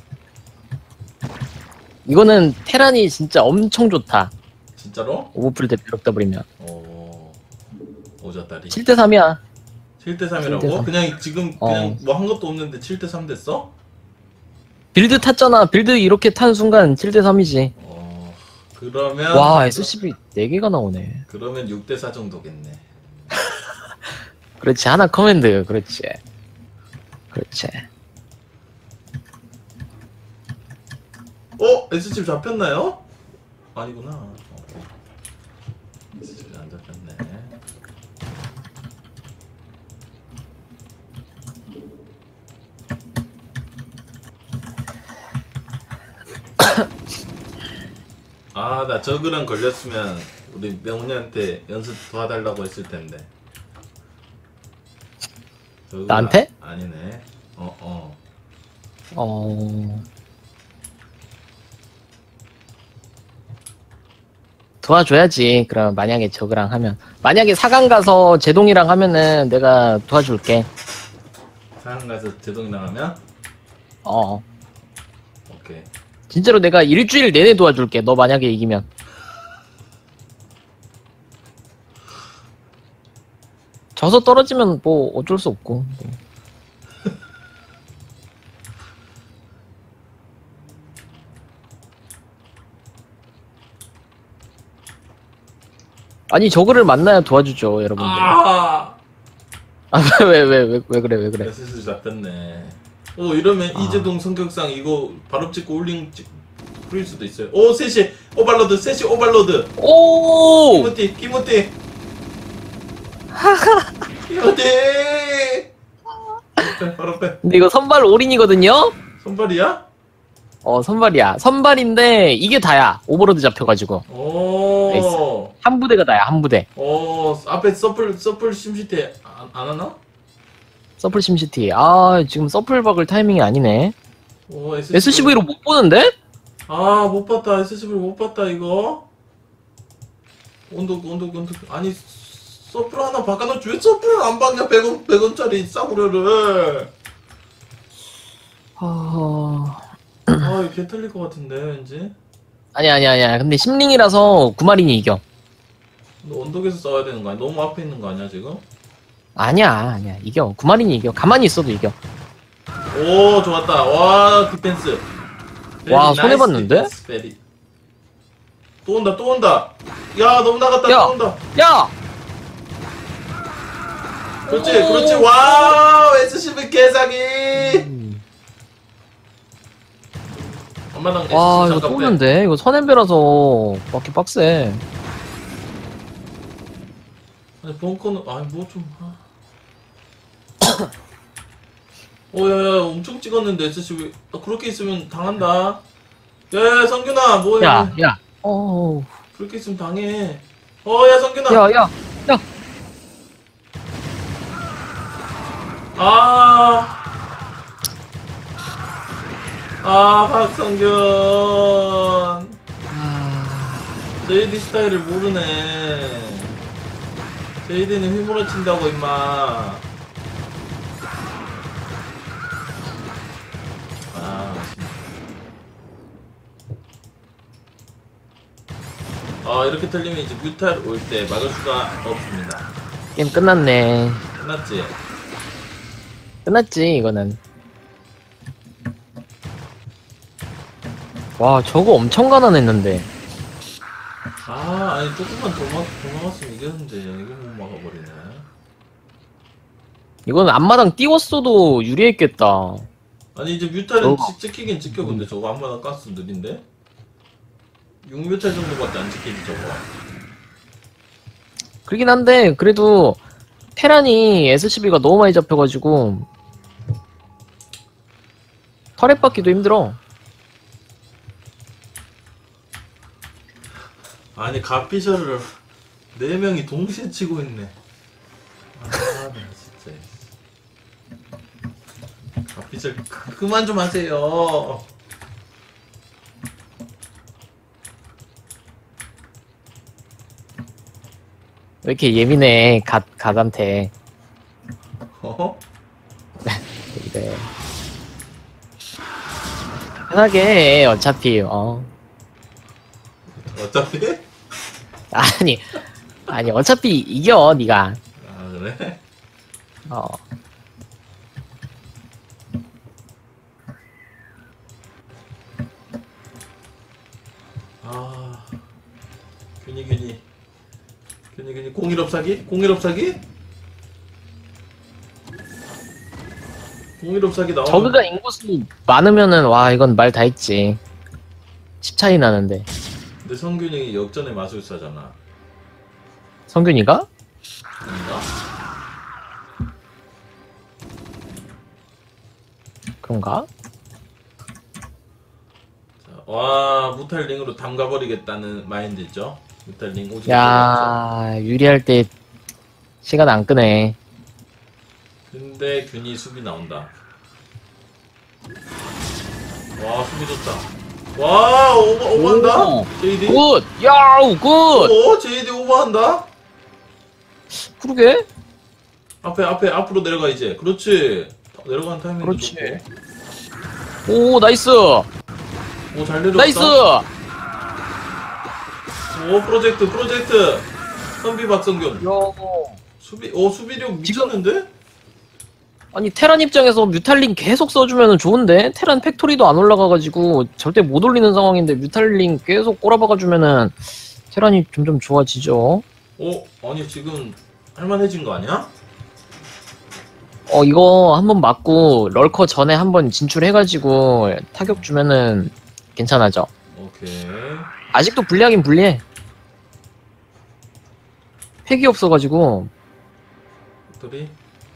이거는 테란이 진짜 엄청 좋다. 진짜로? 오버풀 대 벼락 더블이면. 오, 오졌다리. 칠 대 삼이야. 칠 대 삼이라고? 칠 대 삼. 그냥 지금 어. 그냥 뭐 한 것도 없는데 칠 대 삼 됐어? 빌드 탔잖아. 빌드 이렇게 탄 순간 칠 대 삼이지. 어, 그러면 와, 에스씨비 네 개가 나오네. 그러면 육 대 사 정도겠네. 그렇지. 하나 커맨드. 그렇지. 그렇지. 어? 에스씨비 잡혔나요? 아니구나. 어. 에스씨비 안 잡혔네. 아, 나 저그랑 걸렸으면 우리 명훈이한테 연습 도와달라고 했을 텐데. 저그가 나한테? 아니네. 어 어. 어. 도와줘야지. 그럼 만약에 저그랑 하면. 만약에 사강 가서 제동이랑 하면은 내가 도와줄게. 사람 가서 제동이랑 하면 어. 오케이. 진짜로 내가 일주일 내내 도와줄게. 너 만약에 이기면. 져서 떨어지면 뭐 어쩔 수 없고. 아니 저그를 만나야 도와주죠, 여러분들. 아. 아, 왜, 왜, 왜, 왜 그래, 왜 그래. 에스에스 잡혔네. 오 이러면 아. 이재동 성격상 이거 바로 찍고 올링 찍 뿌릴 수도 있어요. 오 셋이 오발로드 셋이 오발로드. 오! 키모티 키모티. 키모티. 빼, 바로 빼. 근데 이거 선발 올인이거든요? 손발이야? 어, 선발이야. 선발인데, 이게 다야. 오버로드 잡혀가지고. 오. 한 부대가 다야, 한 부대. 오 앞에 서플 서플 심시티 안, 안 하나? 서플 심시티. 아, 지금 서플 박을 타이밍이 아니네. 오 에스씨브이. 에스씨브이로 못 보는데? 아, 못 봤다. 에스씨브이 못 봤다, 이거. 온도, 온도, 온도. 아니, 서플 하나 바꿔놓지. 왜 서플을 안 박냐? 백 원, 백 원짜리 싸구려를. 어... 아, 이거 개 털릴 것 같은데, 왠지. 아니야, 아니야, 아니야. 근데 심링이라서 구마린이 이겨. 너 언덕에서 싸워야 되는 거 아니야? 너무 앞에 있는 거 아니야, 지금? 아니야, 아니야. 이겨. 구마린이 이겨. 가만히 있어도 이겨. 오, 좋았다. 와, 디펜스. 와, Very 손해봤는데? nice defense, very. 또 온다, 또 온다. 야, 너무 나갔다, 야. 또 온다. 야! 그렇지, 오. 그렇지. 와우, 에스씨브이 개사기. 엄마랑 에스씨브이 와, 이거 잠깐 또 빼. 오는데? 이거 선앤배라서 맞기 빡세. 아니 벙커는 아니 뭐 좀 아. 오야야 엄청 찍었는데 에스씨브이 아, 그렇게 있으면 당한다. 야야 성균아 뭐해? 야, 야. 어, 그렇게 있으면 당해. 어야 성균아. 야, 야. 야. 아. 아 박성균. 아, 제이디 스타일을 모르네. 제이디는 휘몰아친다고 임마. 아, 아 이렇게 틀리면 이제 뮤탈 올 때 막을 수가 없습니다. 게임 끝났네. 끝났지? 끝났지, 이거는. 와, 저거 엄청 가난했는데. 아 아니 조금만 더, 막, 더 막았으면 이겼는데 이거 못 막아버리네. 이건 앞마당 띄웠어도 유리했겠다. 아니 이제 뮤탈은 저거. 찍- 찍히긴 찍혀. 근데 저거 한마당 가스 느린데? 육 뮤탈 정도밖에 안 찍히지 저거. 그러긴 한데, 그래도 테란이 에스씨비가 너무 많이 잡혀가지고 터렛 받기도 힘들어. 아니 가피셔를 네 명이 동시에 치고 있네. 아, 나 진짜. 가피셔 그, 그만 좀 하세요. 왜 이렇게 예민해, 갓, 갓한테. 어? 그래. 편하게 해, 어차피, 어. 어차피? 아니, 아니, 어차피 이겨, 니가. 아 그래? 어. 아 균이 균이 균이 균이 공일업 사기? 공일업 사기? 공일업 사기 나오면 저그가 인구수 많으면은, 와, 이건 말 다 했지. 십 차이 나는데. 근데 성균이 역전의 마술사잖아. 성균이가? 아닌가? 그런가? 자, 와 무탈링으로 담가버리겠다는 마인드죠. 무탈링 오지. 야, 유리할 때 시간 안 끄네. 근데 균이 수비 나온다. 와 수비 좋다. 와 오버 오버한다. 오, 제이디. 굿! 야우, 굿! 오 제이디 오버한다. 그러게? 앞에 앞에 앞으로 내려가 이제. 그렇지. 내려가는 타이밍도 그렇지. 좋고. 오, 나이스! 오잘 내려갔다. 나이스! 오 프로젝트 프로젝트. 선비 박성균. 야. 수비 오 수비력 미쳤는데? 아니, 테란 입장에서 뮤탈링 계속 써주면 좋은데? 테란 팩토리도 안 올라가가지고 절대 못 올리는 상황인데 뮤탈링 계속 꼬라박아주면은 테란이 점점 좋아지죠. 오 아니 지금 할만해진 거 아니야? 어, 이거 한번 맞고 럴커 전에 한번 진출해가지고 타격 주면은 괜찮아져. 오케이. 아직도 불리하긴 불리해. 팩이 없어가지고. 팩토리.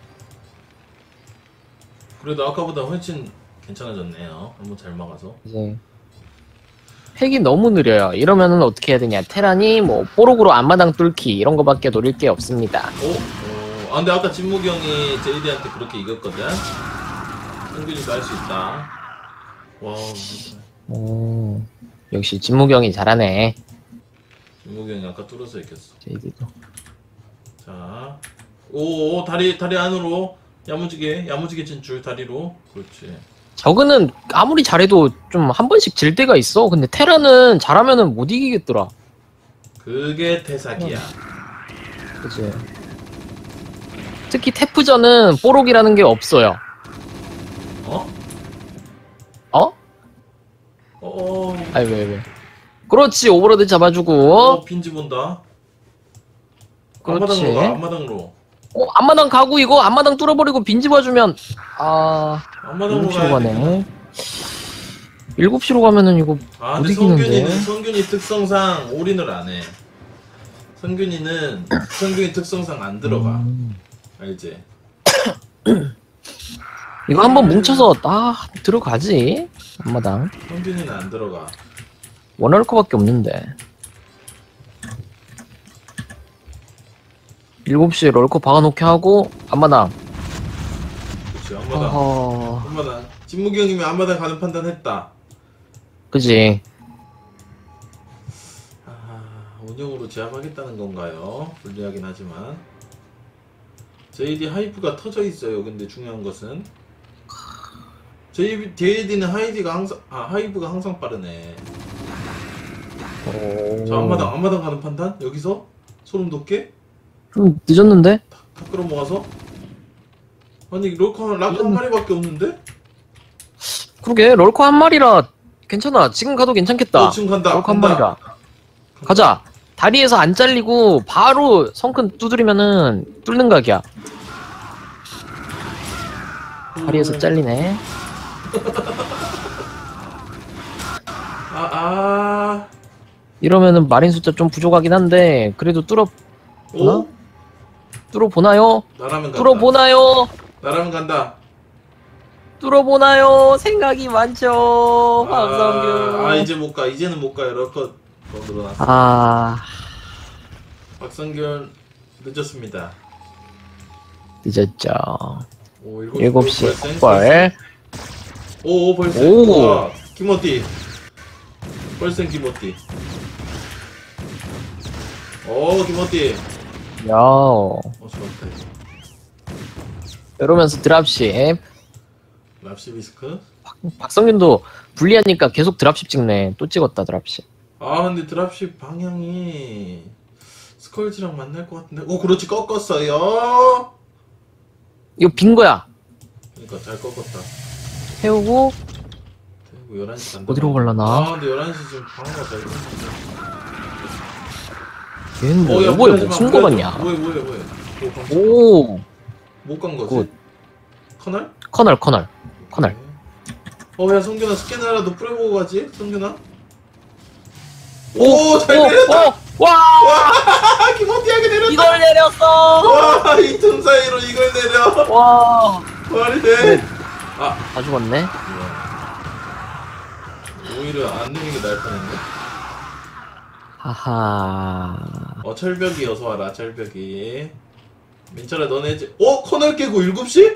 그래도 아까보다 훨씬 괜찮아졌네요. 한번 잘 막아서. 이제 팩이 너무 느려요. 이러면은 어떻게 해야 되냐? 테란이 뭐 뽀록으로 앞마당 뚫기 이런 거밖에 노릴 게 없습니다. 오, 오. 아 근데 아까 진목이 형이 제이디한테 그렇게 이겼거든. 성균이가 할 수 있다. 와, 오, 역시 진무경이 잘하네. 진목이 형이 아까 뚫어서 이겼어. 제이디도. 자, 오, 오 다리 다리 안으로 야무지게 야무지게 진출 다리로. 그렇지. 저그는 아무리 잘해도 좀 한 번씩 질 때가 있어. 근데 테란은 잘하면은 못 이기겠더라. 그게 태사기야. 그치. 특히 태프전은 뽀록이라는 게 없어요. 어? 어? 어, 어. 아니 왜 왜? 그렇지, 오버로드 잡아주고. 어, 빈지 본다. 그렇지. 앞마당으로 가, 앞마당으로. 어, 앞마당 가고 이거 앞마당 뚫어버리고 빈집 와주면 아 앞마당으로 일곱 시로 가야 돼. 가네. 일곱 시로 가면은 이거 아 못 근데 이기는데. 성균이는 성균이 특성상 올인을 안 해. 성균이는 성균이 특성상 안 들어가. 음. 알지? 이거 한번 뭉쳐서 아 들어가지. 앞마당 성균이는 안 들어가. 원할 거밖에 없는데. 일곱 시에 럴커 박아놓게 하고 앞마당. 그렇지 앞마당. 어허. 앞마당. 진무기 형님이 앞마당 가는 판단했다. 그지. 아, 운영으로 제압하겠다는 건가요? 불리하긴 하지만. 제이디 하이프가 터져 있어요. 근데 중요한 것은 제이디는 하이디가 항상 아 하이브가 항상 빠르네. 자 앞마당 앞마당 가는 판단 여기서 소름 돋게 좀 늦었는데? 다 끌어모아서 아니 럴커 락 한 마리밖에 없는데? 그러게 럴커 한 마리라 괜찮아. 지금 가도 괜찮겠다. 어, 지금 간다. 럴커 한 간다. 마리라. 가자. 다리에서 안 잘리고 바로 성큰 두드리면은 뚫는 각이야. 다리에서 잘리네. 아, 아. 이러면은 마린 숫자 좀 부족하긴 한데 그래도 뚫어 보나? 오? 뚫어 보나요? 나라면 간다. 뚫어 보나요? 나라면 간다. 뚫어 보나요? 생각이 많죠. 박성균. 아, 아 이제 못 가. 이제는 못 가요. 럴커 더 늘어났어. 아, 박성균 늦었습니다. 늦었죠. 오, 일곱 시 벌써 걸. 오, 벌써. 오. 와, 김어띠. 벌써 김어띠. 오, 김어띠. 야. 어, 좋았다. 이러면서 드랍십. 랍시비스크. 박성균도 불리하니까 계속 드랍십 찍네. 또 찍었다 드랍십. 아, 근데 드랍십 방향이 스컬지랑 만날 것 같은데. 오, 그렇지. 꺾었어요. 이거 빈 거야. 그러니까 잘 꺾었다. 태우고 대구 열한 시 간다. 어디로 갈라나? 아, 근데 열한 시 지금 방어가 잘 됐는데. 얘는 뭐 어, 야, 뭐야 무리하지 뭐 마, 숨거 무리하지 같냐? 마. 뭐해, 뭐해, 뭐해. 오, 못간 거지? 굿. 커널? 커널 커널 커널. 어, 야, 성균아, 스캐너라도 뿌려보고 가지? 성균아? 오, 오, 잘 내렸다! 오, 와, 와, 기모티하게 내렸다! 이걸 내렸어. 와, 이 틈 사이로 이걸 내려! 와, 말이 돼! 네. 아, 다 죽었네. 오히려 안 내는 게 나을 뻔했네. 하하. 어, 철벽이 어서 와라, 철벽이. 민철아 너네 이제 어? 커널 깨고 일곱 시?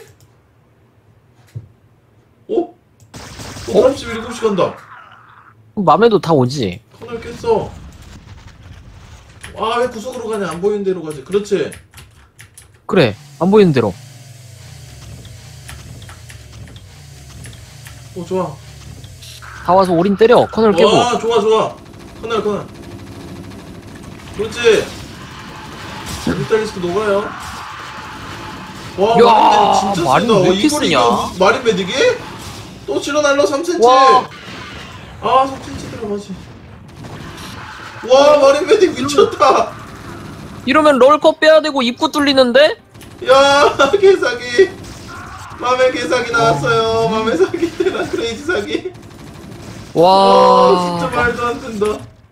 어? 어? 사람 집 일곱 시 간다. 맘에도 다 오지. 커널 깼어. 아 왜 구석으로 가냐? 안 보이는 데로 가지. 그렇지. 그래, 안 보이는 대로. 어 좋아. 다 와서 올인 때려. 커널 깨고. 와 좋아 좋아. 커널 커널. 그렇지. 뮤탈리스크 녹아요. 와 야, 마린 메딕 진짜 마린 세다. 왜 어, 이렇게 이걸 쓰냐? 이겨. 마린 메딕이? 또 실어 날라 삼 센티미터. 와. 아 삼 센티미터 들어가지. 와 마린 메딕 미쳤다. 이러면 롤컵 빼야 되고 입구 뚫리는데? 야 개사기. 맘에 개사기 나왔어요. 맘에 사기 때나 크레이지 사기. 와 와. 진짜 말도 안 된다.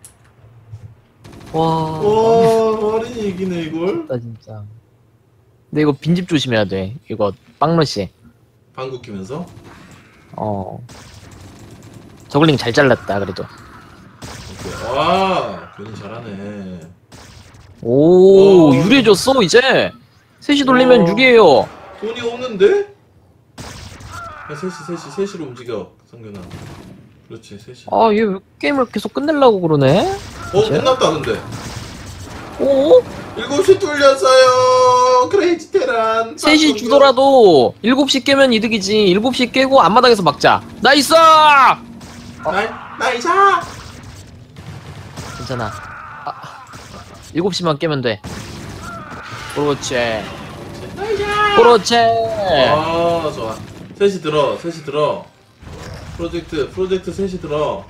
와. 와 마린이 이기네 이걸. 나 진짜. 근데 이거 빈집 조심해야 돼. 이거 빵러시. 방구 끼면서. 어. 저글링 잘 잘랐다 그래도. 오케이. 와 괜히 잘하네. 오, 어. 유리해졌어 이제. 셋이 돌리면 어. 유리해요. 돈이 없는데? 야, 셋이, 셋이, 셋이로 움직여, 성균아. 그렇지, 셋이. 아, 얘 왜 게임을 계속 끝내려고 그러네? 어, 이제? 끝났다, 근데. 오? 일곱 시 뚫렸어요! 크레이지 테란! 셋이 주더라도 일곱 시 깨면 이득이지. 일곱 시 깨고 앞마당에서 막자. 나이스! 나이, 나이샤! 괜찮아. 아, 일곱 시만 깨면 돼. 그렇지. 나이샤! 그렇지. 아, 좋아. 셋이 들어, 셋이 들어. 프로젝트, 프로젝트 셋이 들어.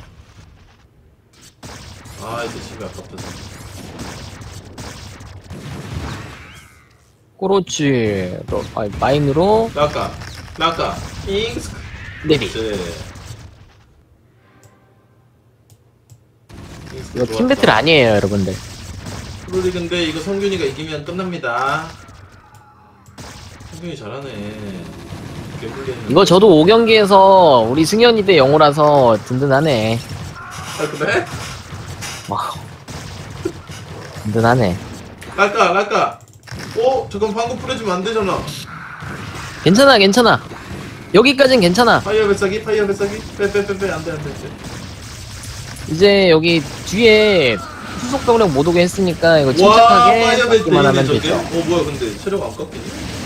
아, 이제 집이 아깝다, 진짜. 그렇지. 로, 아, 마인으로 라까, 라까, 잉스. 내리. 그렇지. 잉스 이거 좋았다. 팀 배틀 아니에요, 여러분들. 프로리그인데 이거 성균이가 이기면 끝납니다. 성균이 잘하네. 개불리는. 이거 저도 오 경기에서 우리 승현이 대 영호라서 든든하네. 아 그래? 와우. 든든하네. 라까 라까. 어 잠깐 방금 뿌려주면 안 되잖아. 괜찮아, 괜찮아. 여기까진 괜찮아. 파이어 뱃사기 파이어 뱃사기 빼빼빼빼 안돼 안돼. 이제 여기 뒤에 후속 병력 못 오게 했으니까 이거 와 침착하게 파이어 뱃 잡기만 하면 저게. 되죠. 어 뭐야 근데 체력 안 깎이네.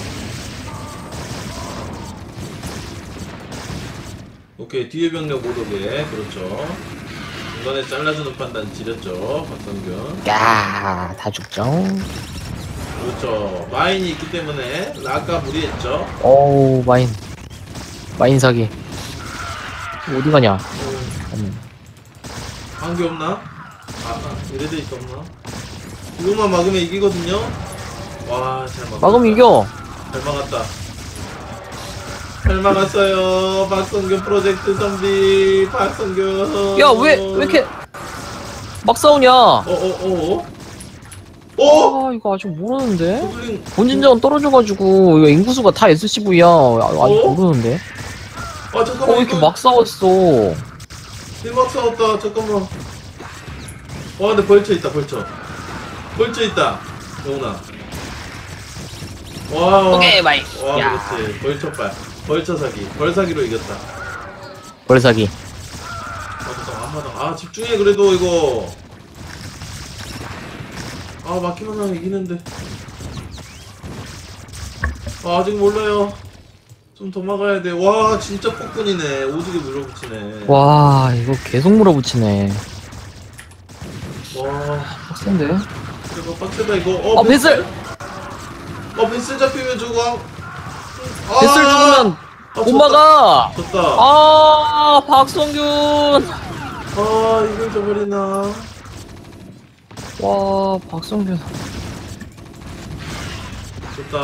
오케이 뒤에 병력 못 오게 그렇죠. 중간에 잘라주는 판단 지렸죠 박성균. 야, 다 죽죠. 그렇죠. 마인이 있기 때문에 라까 무리했죠. 어우, 마인. 마인 사기. 어디 가냐? 어, 음. 한게 없나? 아, 아 이래돼 있 없나? 이것만 막으면 이기거든요. 와, 잘 막았다. 막으면 이겨. 잘 막았다. 잘 막았어요. 박성균 프로젝트 선비 박성균. 야, 왜, 왜 이렇게 막 싸우냐? 어, 어, 어, 어? 어? 아, 이거 아직 모르는데? 저글링. 본진전 떨어져가지고, 이거 인구수가 다 에스씨브이야. 아직 어? 모르는데? 아, 어, 잠깐만. 왜 이렇게 이거 막 싸웠어? 대박 싸웠다. 잠깐만. 와, 근데 벌쳐 있다. 벌쳐. 벌쳐 있다. 영훈아. 와. 와. 오케이, 마인. 와, 야. 그렇지. 벌쳐빨. 벌쳐 사기. 벌사기로 이겼다. 벌사기. 아, 잠깐, 한마당. 아, 집중해, 그래도, 이거. 아, 막히만 하면 이기는데. 아, 아직 몰라요. 좀 더 막아야 돼. 와, 진짜 폭군이네. 오지게 물어붙이네. 와, 이거 계속 물어붙이네. 와, 빡센데? 이거 빡세다, 이거. 어, 어, 뱃슬! 어, 뱃슬 잡히면 저거. 아, 뱃슬 죽으면 아, 못 졌다. 막아! 졌다. 아, 박성균! 아, 이걸 저버리나. 와, 박성균. 졌다.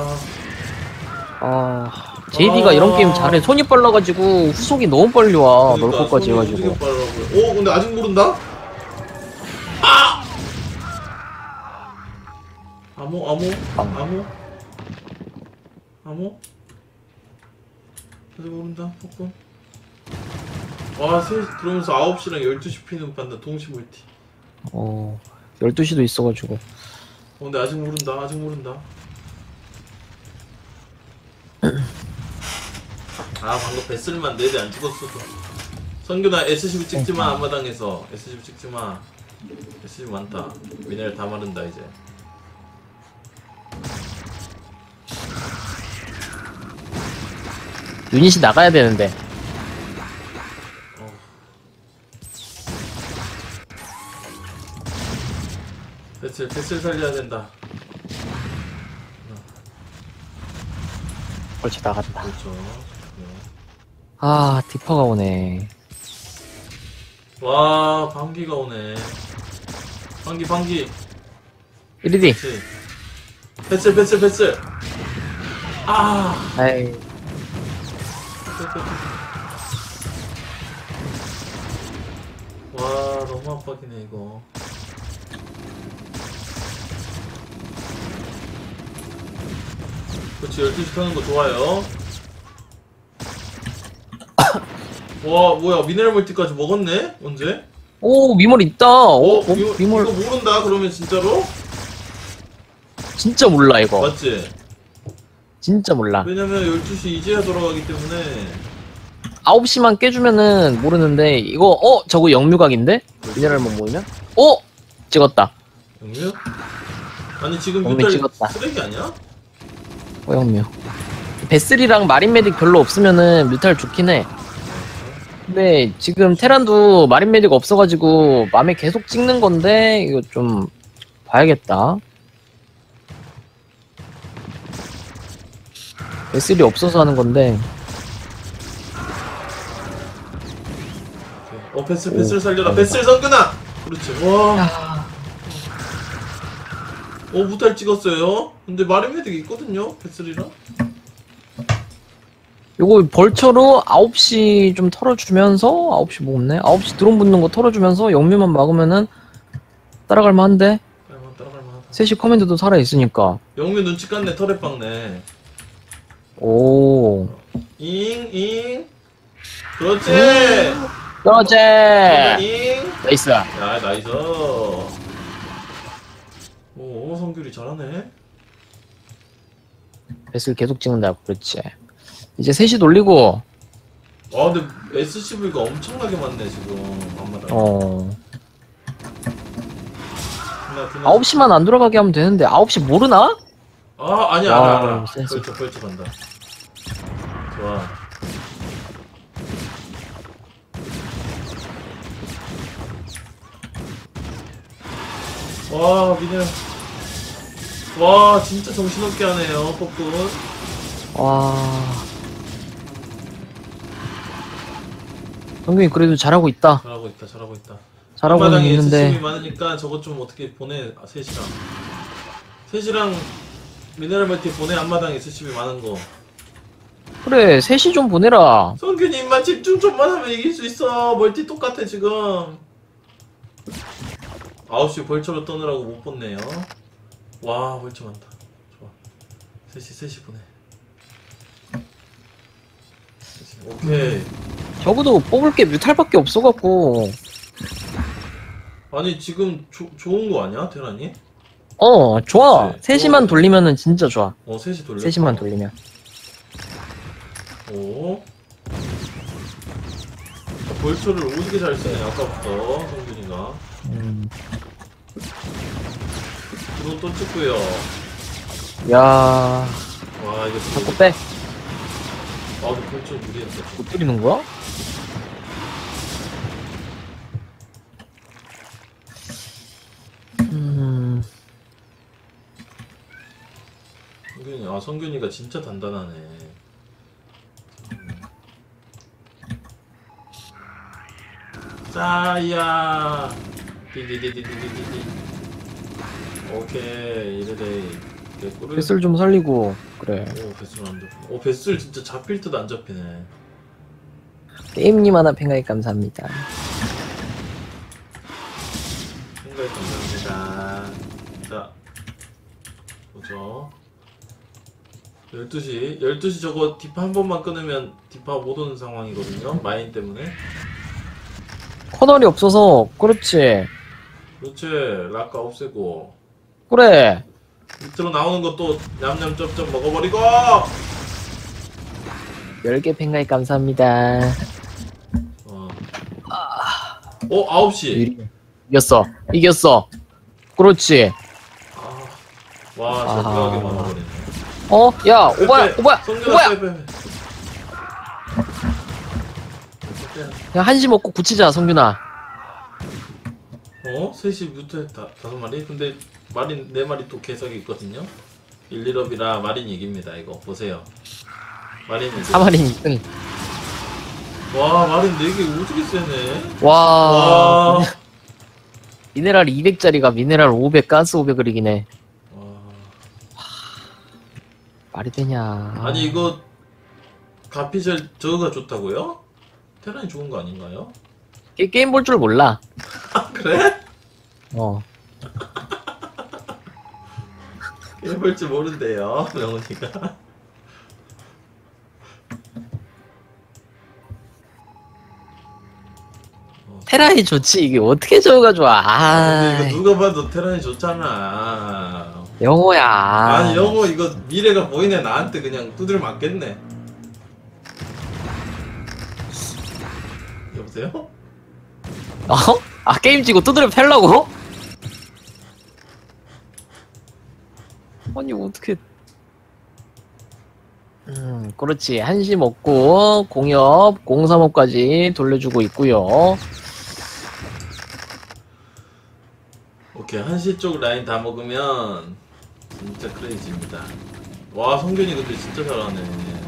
아, 제이디가 아. 이런 게임 잘해. 손이 빨라가지고 후속이 너무 빨리 와. 그러니까, 널코까지 손이 해가지고. 오지게 빨라고요. 오, 근데 아직 모른다? 아! 암호, 암호, 아. 암호, 암호. 아직 모른다, 폭군. 와, 셋 들어오면서 아홉 시랑 열두 시 피는 판다, 동시 멀티. 어, 열두 시도 있어가지고. 어, 근데 아직 모른다, 아직 모른다. 아 방금 베슬만 네 대 안 죽었어도. 성균아 에스씨비 찍지마 앞마당에서. 에스씨비 찍지마. 에스씨비 많다. 미네랄 다 마른다 이제. 유닛이 나가야 되는데. 어. 베슬 베슬 살려야 된다. 그렇지, 나갔다. 그렇죠. 네. 아, 디퍼가 오네. 와 방귀가 오네. 방귀 방귀. 일이디. 그렇지. 베슬 베슬 베슬. 아. 아이, 와 너무 압박이네 이거. 그렇지 열두 시 켜는 거 좋아요. 와 뭐야 미네랄 멀티까지 먹었네? 언제? 오, 미몰 있다. 오, 어? 어, 이거, 미몰. 이거 모른다 그러면 진짜로? 진짜 몰라, 이거. 맞지? 진짜 몰라. 왜냐면 열두 시 이제야 돌아가기 때문에. 아홉 시만 깨주면은 모르는데, 이거, 어? 저거 영뮤각인데? 미네랄만 모이면? 어? 찍었다. 영유? 아니 지금 영미 뮤탈 찍었다. 쓰레기 아니야? 어, 영뮤. 베슬이랑 마린 메딕 별로 없으면은 뮤탈 좋긴 해. 근데 지금 테란도 마린 메딕 없어가지고 맘에 계속 찍는 건데, 이거 좀 봐야겠다. 베슬이 없어서 하는 건데. 어 베슬 베슬 살려라. 베슬 성근아. 그렇지. 와. 야, 어 무탈 찍었어요. 근데 마린 메딕 있거든요. 베슬이랑. 요거 벌처로 아홉 시 좀 털어주면서, 아홉 시 뭐 없네? 아홉 시 드론 붙는 거 털어주면서 영뮤만 막으면은 따라갈만 한데? 따라갈 따라갈 만하다. 셋 시 커맨드도 살아있으니까. 영미 눈치 깠네. 털에 박네. 오. 잉잉. 그렇지. 그렇지! 잉. 나이스. 야 나이스. 오 성규리 잘하네. 배슬 계속 찍는다. 그렇지. 이제 셋 시 돌리고, 아 근데 에스씨브이가 엄청나게 많네 지금 앞마당. 어. 그나, 그나. 아홉 시만 안 돌아가게 하면 되는데, 아홉 시 모르나? 아 아니야 와, 알아 알아. 센스. 벌써 벌써 간다. 좋아. 와 미네. 와 진짜 정신없게 하네요 폭군. 와. 성균이 그래도 잘하고 있다. 잘하고 있다 잘하고 있다. 잘하고는 앞마당에 있는데. 에스씨브이 많으니까 저것 좀 어떻게 보내. 아 셋이랑 셋이랑 미네랄 멀티 보내. 앞마당에 에스씨브이 많은 거. 그래, 셋 시 좀 보내라. 성균이 임마 집중 좀만 하면 이길 수 있어. 멀티 똑같아 지금. 아홉 시 벌처로 떠느라고 못 봤네요. 와 벌처 많다. 좋아. 셋이 셋이 보내. 셋이. 오케이. 적어도 뽑을 게 뮤탈밖에 없어갖고. 아니 지금 조, 좋은 거 아니야 테란이? 어, 좋아. 그치. 세 시만 좋아. 돌리면은 진짜 좋아. 어 셋이 돌려. 세 시만 돌리면. 오. 벌처를 오지게 잘 쓰네 아까부터 성균이가. 음. 드론 또 찍고요. 야, 와 이거 자꾸 드론. 빼. 아 근데 벌처 무리했어. 못 때리는 거야? 음, 성균이 아 성균이가 진짜 단단하네. 짜야 디디디디디디디. 오케이 이래래. 개꿀을. 뱃을 좀 살리고. 그래. 오 뱃술 안 잡히네. 오 뱃술 진짜 잡힐 듯 안 잡히네. 게임님 하나 팽가입 감사합니다. 생각이 감사합니다. 자 보죠. 열두 시 열두 시 저거 디파 한 번만 끊으면 디파 못 오는 상황이거든요. 마인 때문에. 커널이 없어서. 그렇지. 그렇지. 락가 없애고 그래. 밑으로 나오는 것도 냠냠 쩝쩝 먹어버리고. 열 개 팬가입 감사합니다. 와. 어 아홉 시. 이겼어. 이겼어. 그렇지. 아, 와 아하. 적당하게 많아버리네. 어? 야, 오바야, 오바야, 성균아 오바야. 빼, 빼, 빼. 야, 한시 먹고 굳히자, 성균아. 어? 셋이 뮤트 다, 다섯 마리? 근데 마린 네 마리 또 개석이 있거든요? 일, 일업이라 마린이 이깁니다. 이거 보세요. 마린이 이겨. 사 마리 이 등. 와 마린 네 개 오지게 세네. 와. 와. 미네랄 이백 짜리가 미네랄 오백, 가스 오백을 이기네. 와. 말이 되냐. 아니 이거 가피젤 저거가 좋다고요? 테란이 좋은 거 아닌가요? 게, 게임 볼 줄 몰라. 아 그래? 어. 해볼지 모른대요 명훈이가. 테란이 좋지, 이게 어떻게 저거가 좋아. 아, 근데 이거 누가 봐도 테란이 좋잖아. 영호야. 아니 영호 이거 미래가 보이네. 나한테 그냥 두드려 맞겠네. 여보세요? 어? 아, 게임 지고 두드려 팰라고? 아니, 어떻게. 음, 그렇지. 한시 먹고, 공업, 공삼업까지 돌려주고 있고요. 오케이 한시 쪽 라인 다 먹으면 진짜 크레이지입니다. 와 성균이 근데 진짜 잘하네.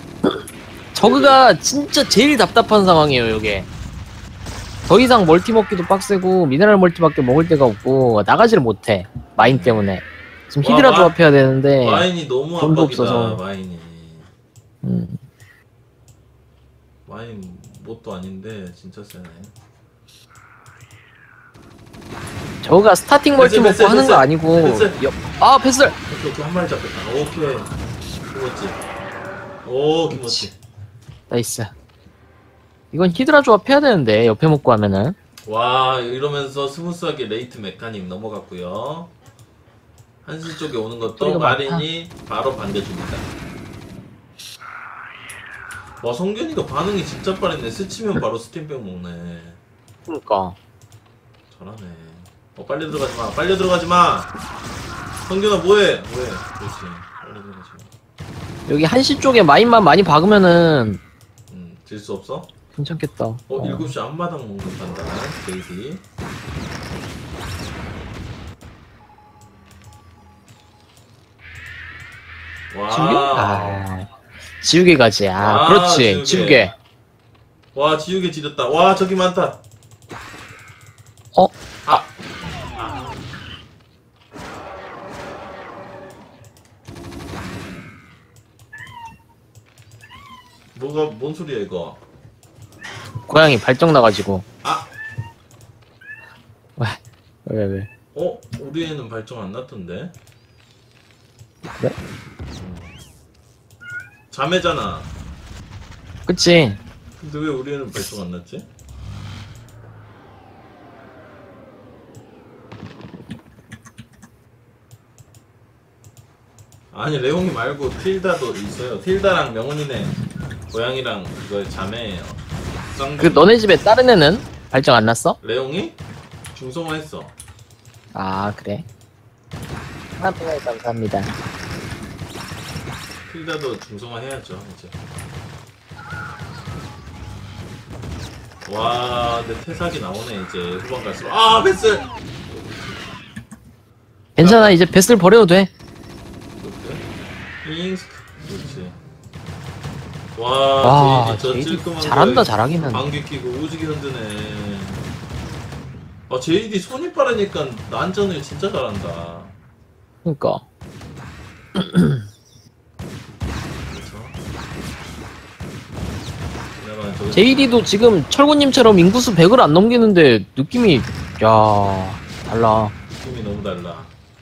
저그가 진짜 제일 답답한 상황이에요, 요게. 더 이상 멀티 먹기도 빡세고, 미네랄 멀티밖에 먹을 데가 없고, 나가지를 못해. 마인 때문에. 지금 와, 히드라 마- 조합해야 되는데, 마인이 너무 돈도 압박이다. 없어서. 마인이 음, 마인 뭣도 아닌데 진짜 세네. 저그가 스타팅 멀티 패스, 먹고 패스, 하는 패스. 거 아니고, 패스. 여- 아, 패스를! 오케이 오케이 한 마리 잡혔다. 오케이 김었지. 오 김었지. 나이스. 이건 히드라 조합 해야 되는데, 옆에 먹고 하면은. 와 이러면서 스무스하게 레이트 메카닉 넘어갔고요. 한시 쪽에 오는 것도 소리가 마린이 바로 반겨줍니다. 와 성균이가 반응이 진짜 빠르네. 스치면 바로 스팀백 먹네. 그니까. 잘하네. 어 빨리 들어가지 마. 빨리 들어가지 마. 성균아 뭐해? 뭐해? 그렇지. 빨리 들어가지 마. 여기 한시 쪽에 마인만 많이 박으면은, 음, 질 수 없어? 괜찮겠다. 어, 어. 일곱 시 앞마당 먹는 판다. 데이지. 와. 지우개? 아, 지우개 가지. 아, 아, 그렇지. 지우개. 지우개. 와, 지우개 지렸다. 와, 저기 많다. 어? 아. 뭐가 뭔 소리야 이거? 고양이 발정 나가지고. 아, 왜? 왜, 왜? 어? 우리 애는 발정 안 났던데? 그래? 자매잖아. 그치. 근데 왜 우리 애는 발정 안 났지? 아니 레옹이 말고 틸다도 있어요. 틸다랑 명훈이네 고양이랑 그거 자매예요. 쌍둥이. 그 너네 집에 다른 애는 발정 안 났어? 레옹이 중성화했어. 아, 그래. 하나평에 감사합니다. 틸다도 중성화 해야죠 이제. 와, 내 태삭이 나오네 이제 후반 갈수록. 아, 베슬. 괜찮아, 이제 베스를 버려도 돼. 이렇게. 잉스크. 그렇지. 와, 와, 제이디 저 제이디 찔끔한 잘한다, 거에 잘하기는. 방귀 끼고 오지게 흔드네. 아, 제이디 손이 빠르니까 난전을 진짜 잘한다. 그니까. 그렇죠? 그나마 저기 제이디도 지금 철구님처럼 인구수 백을 안 넘기는데 느낌이, 야, 달라. 느낌이 너무 달라.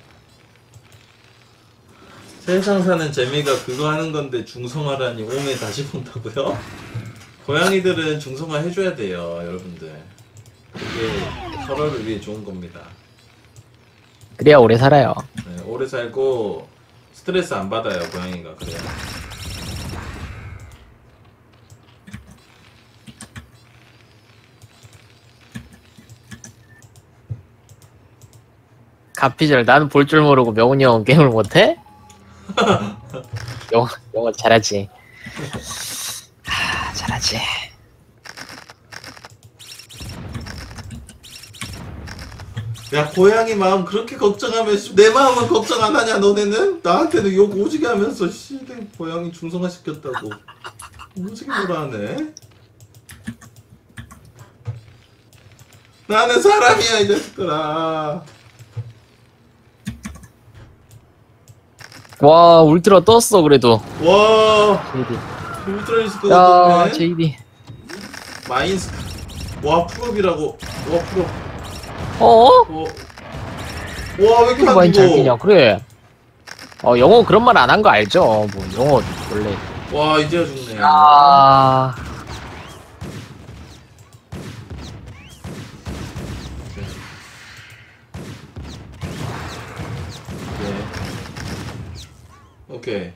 세상 사는 재미가 그거 하는 건데 중성화라니 오메 다시 본다고요? 고양이들은 중성화 해줘야 돼요, 여러분들. 그게 서로를 위해 좋은 겁니다. 그래야 오래 살아요. 네, 오래 살고 스트레스 안 받아요, 고양이가. 그래야. 가피절 나는 볼 줄 모르고 명훈이 형 게임을 못해? 영어 영어 잘하지. 하, 잘하지. 야 고양이 마음 그렇게 걱정하면 씨, 내 마음은 걱정 안 하냐 너네는? 나한테는 욕 오지게 하면서 씨 고양이 중성화 시켰다고 오지게 뭐라 하네. 나는 사람이야 이 자식들아. 와 울트라 떴어 그래도. 와 제이디. 울트라 리스크 야 떴네. 제이디. 마인스 와 풀업이라고. 와 풀업. 어? 어. 와왜 이렇게 안 많이 잘 뛰냐 죽어. 그래. 어 영어 그런 말 안 한 거 알죠? 뭐 영어 원래. 와 이제야 죽네. 아. 오케이.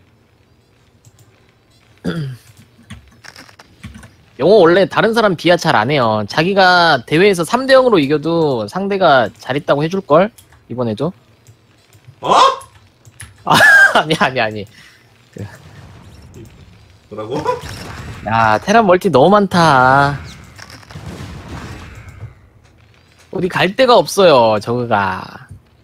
영어 원래 다른 사람 비하 잘 안 해요. 자기가 대회에서 삼 대 영으로 이겨도 상대가 잘했다고 해줄걸? 이번에도? 어? 아니 아니 아니. 뭐라고? 야 테란 멀티 너무 많다. 어디 갈 데가 없어요 저거가.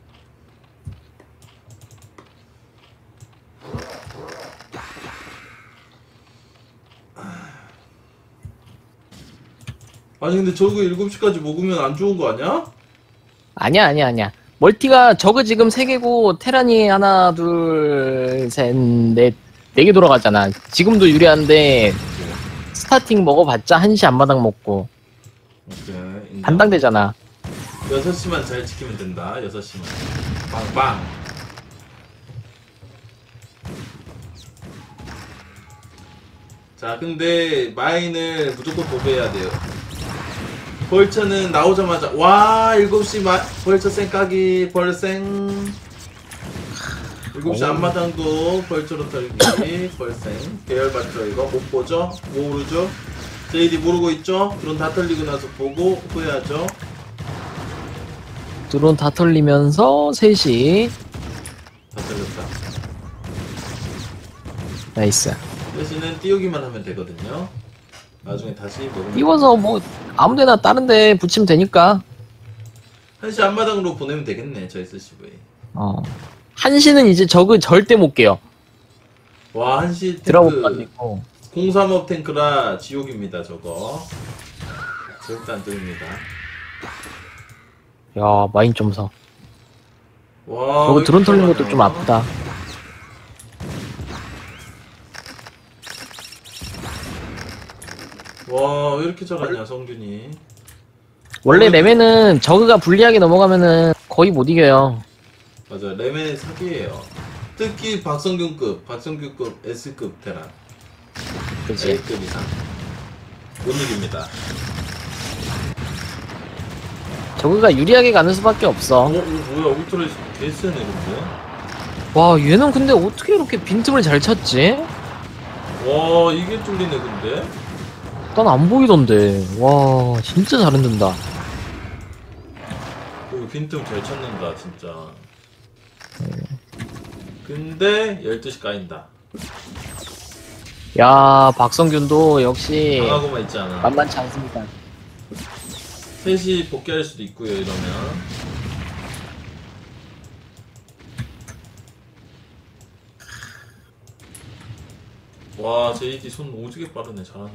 아니 근데 저거 일곱 시까지 먹으면 안 좋은 거 아니야? 아니야 아니야 아니야. 멀티가 저거 지금 세 개고 테란이 하나 둘 셋 넷 네 개 돌아가잖아. 지금도 유리한데 스타팅 먹어봤자 한 시 앞마당 먹고 오케이. 인정. 반당되잖아. 여섯 시만 잘 지키면 된다. 여섯 시만. 빵빵. 자, 근데 마인을 무조건 도배해야 돼요. 벌처는 나오자마자 와 일곱 시 마, 벌처 쌩까기 벌생. 일곱 시 오. 앞마당도 벌처로 털기 벌생. 계열받죠 이거 못 보죠? 모르죠? 제이디 모르고 있죠? 드론 다 털리고 나서 보고 후회하죠? 드론 다 털리면서 셋이 다 털렸다. 나이스. 대신은 띄우기만 하면 되거든요. 나중에 다시 먹으면 띄워서 뭐 아무데나 다른데 붙이면 되니까. 한시 앞마당으로 보내면 되겠네 저 에스씨브이. 어. 한시는 이제 저그 절대 못 깨요. 와 한시 드라곤 탱크 빠지고. 공삼업 탱크라 지옥입니다 저거. 절대 안 됩니다. 야 마인 점사. 와 저거 왜 드론 이렇게 털리는 것도 잘하냐. 좀 아프다. 와 왜 이렇게 잘하냐 성균이. 원래 어, 레벨은 저그가 불리하게 넘어가면은 거의 못 이겨요. 맞아 레멘의 사기예요. 특히 박성균급 박성균급 S급 테란 그치? A급 이상 못 이깁니다. 저그가 유리하게 가는 수밖에 없어. 어? 이거 뭐야 울트라 개쎄네 근데. 와 얘는 근데 어떻게 이렇게 빈틈을 잘 찾지? 와 이게 뚫리네 근데. 난 안 보이던데. 와 진짜 잘했는다. 그 빈틈 잘 찾는다 진짜. 근데 열두 시 까인다. 야 박성균도 역시 강하고만 있지 않아. 만만치 않습니다. 셋이 복귀할 수도 있고요 이러면. 와 제이디 손 오지게 빠르네 잘하네.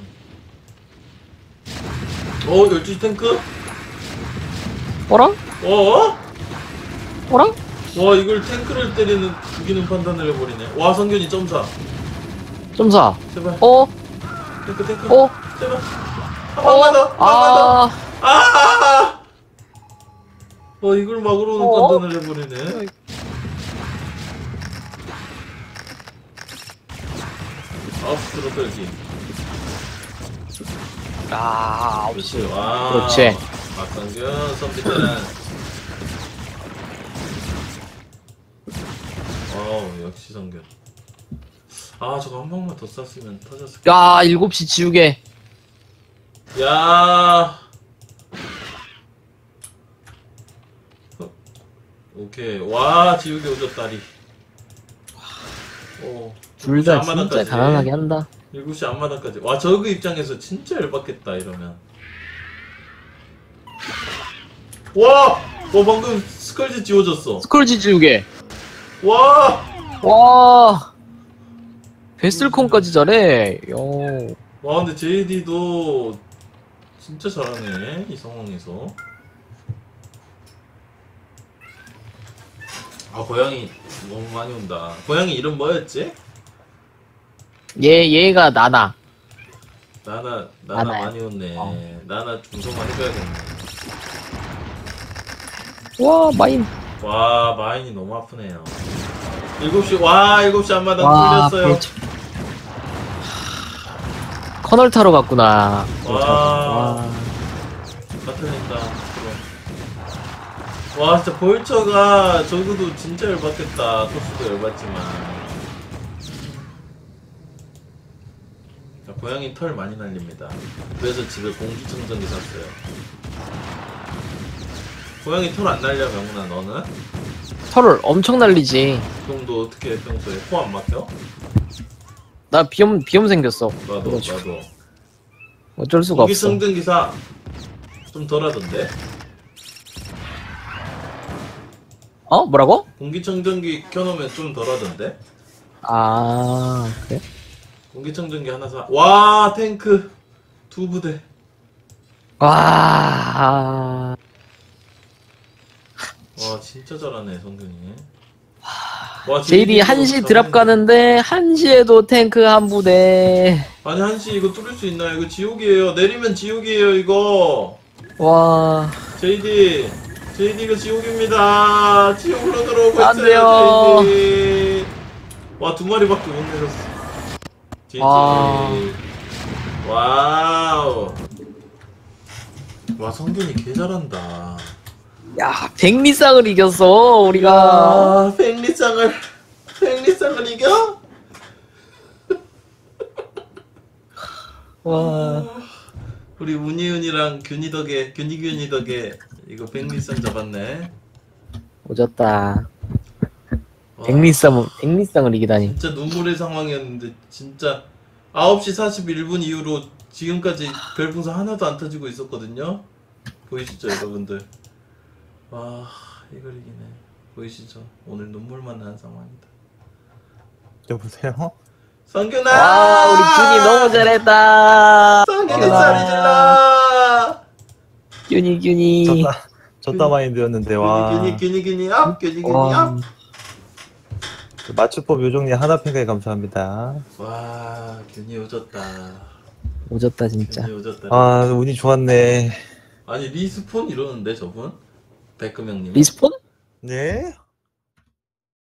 어 열두 시 탱크? 어라? 어? 어라? 와 이걸 탱크를 때리는 죽이는 판단을 해버리네. 와 성균이 점사. 점사. 제발. 어? 탱크 탱크. 어? 제발. 한 번만 더. 한 번만 더. 아. 아! 와 이걸 막으로 오는 어? 판단을 해버리네. 아웃스로 떨기. 아. 그렇지. 와. 그렇지. 박성균 선비테란. 어우 역시 성균. 아 저거 한 방만 더 쐈으면 터졌을 거. 야 일곱 시 지우개. 야. 오케이. 와, 지우개 오졌다리. 오. 둘 다 앞마당까지. 진짜 가난하게 한다. 일곱 시 앞마당까지. 와, 저그 입장에서 진짜 열받겠다, 이러면. 와! 어, 방금 스컬지 지워졌어. 스컬지 지우개. 와! 와. 베슬콘까지 잘해. 요. 와, 근데 제이디도 진짜 잘하네, 이 상황에서. 아, 고양이 너무 많이 온다. 고양이 이름 뭐였지? 얘 얘가 나나. 나나, 나나 나나요. 많이 온네. 어. 나나 중성화 해줘야겠네. 와 마인. 와, 마인이 너무 아프네요. 일곱 시, 와, 일곱 시 앞마당 와 뚫렸어요. 그렇죠. 커널 타러 갔구나. 와. 와. 같으니까. 와, 진짜 벌처가 저그도 진짜 열받겠다. 토스도 열받지만. 자, 고양이 털 많이 날립니다. 그래서 집에 공기청정기 샀어요. 고양이 털 안 날려, 명훈아, 너는? 털을 엄청 날리지. 그럼 너 어떻게 해, 평소에? 코 안 막혀? 나 비염 비염 생겼어. 나도, 그래가지고 나도. 어쩔 수가 없어. 공기청정기 사. 좀 덜하던데? 어 뭐라고? 공기청정기 켜놓으면 좀 덜하던데? 아 그래? 공기청정기 하나 사. 와, 탱크 두 부대. 와. 와, 진짜 잘하네, 성균이. 와, 제이디 한 시 드랍 가는데 한 시에도 탱크 한 부대. 아니, 한시 이거 뚫을 수 있나요? 이거 지옥이에요. 내리면 지옥이에요, 이거. 와. 제이디, 제이디 이거 지옥입니다. 지옥으로 들어오고 안 있어요, 돼요. 제이디. 와, 두 마리밖에 못 내렸어. 제이디. 와. 와우. 와, 성균이 개 잘한다. 야 백리쌍을 이겼어 우리가. 야, 백리쌍을, 백리쌍을 이겨? 와. 우리 운이운이랑 균이 덕에, 균이 균이 덕에 이거 백리쌍 잡았네. 오졌다. 와, 백리쌍 백리쌍을 이기다니. 진짜 눈물의 상황이었는데 진짜 아홉 시 사십일 분 이후로 지금까지 별풍선 하나도 안 터지고 있었거든요. 보이시죠, 여러분들? 와, 이걸 이기네. 보이시죠? 오늘 눈물만 나는 상황이다. 여보세요? 성균아! 와 우리 균이 너무 잘했다. 성균이 와. 소리 질러! 균이 균이. 졌다 졌다 마인드였는데 와. 균이 균이 균이 균이 앞! 균이 균이 와. 앞! 맞춤법 요정님 하나 팽가에 감사합니다. 와, 균이 오졌다. 오졌다 진짜. 균이 오졌다. 아 운이 좋았네. 아니, 리스폰 이러는데 저분? 백금형님. 리스폰? 네?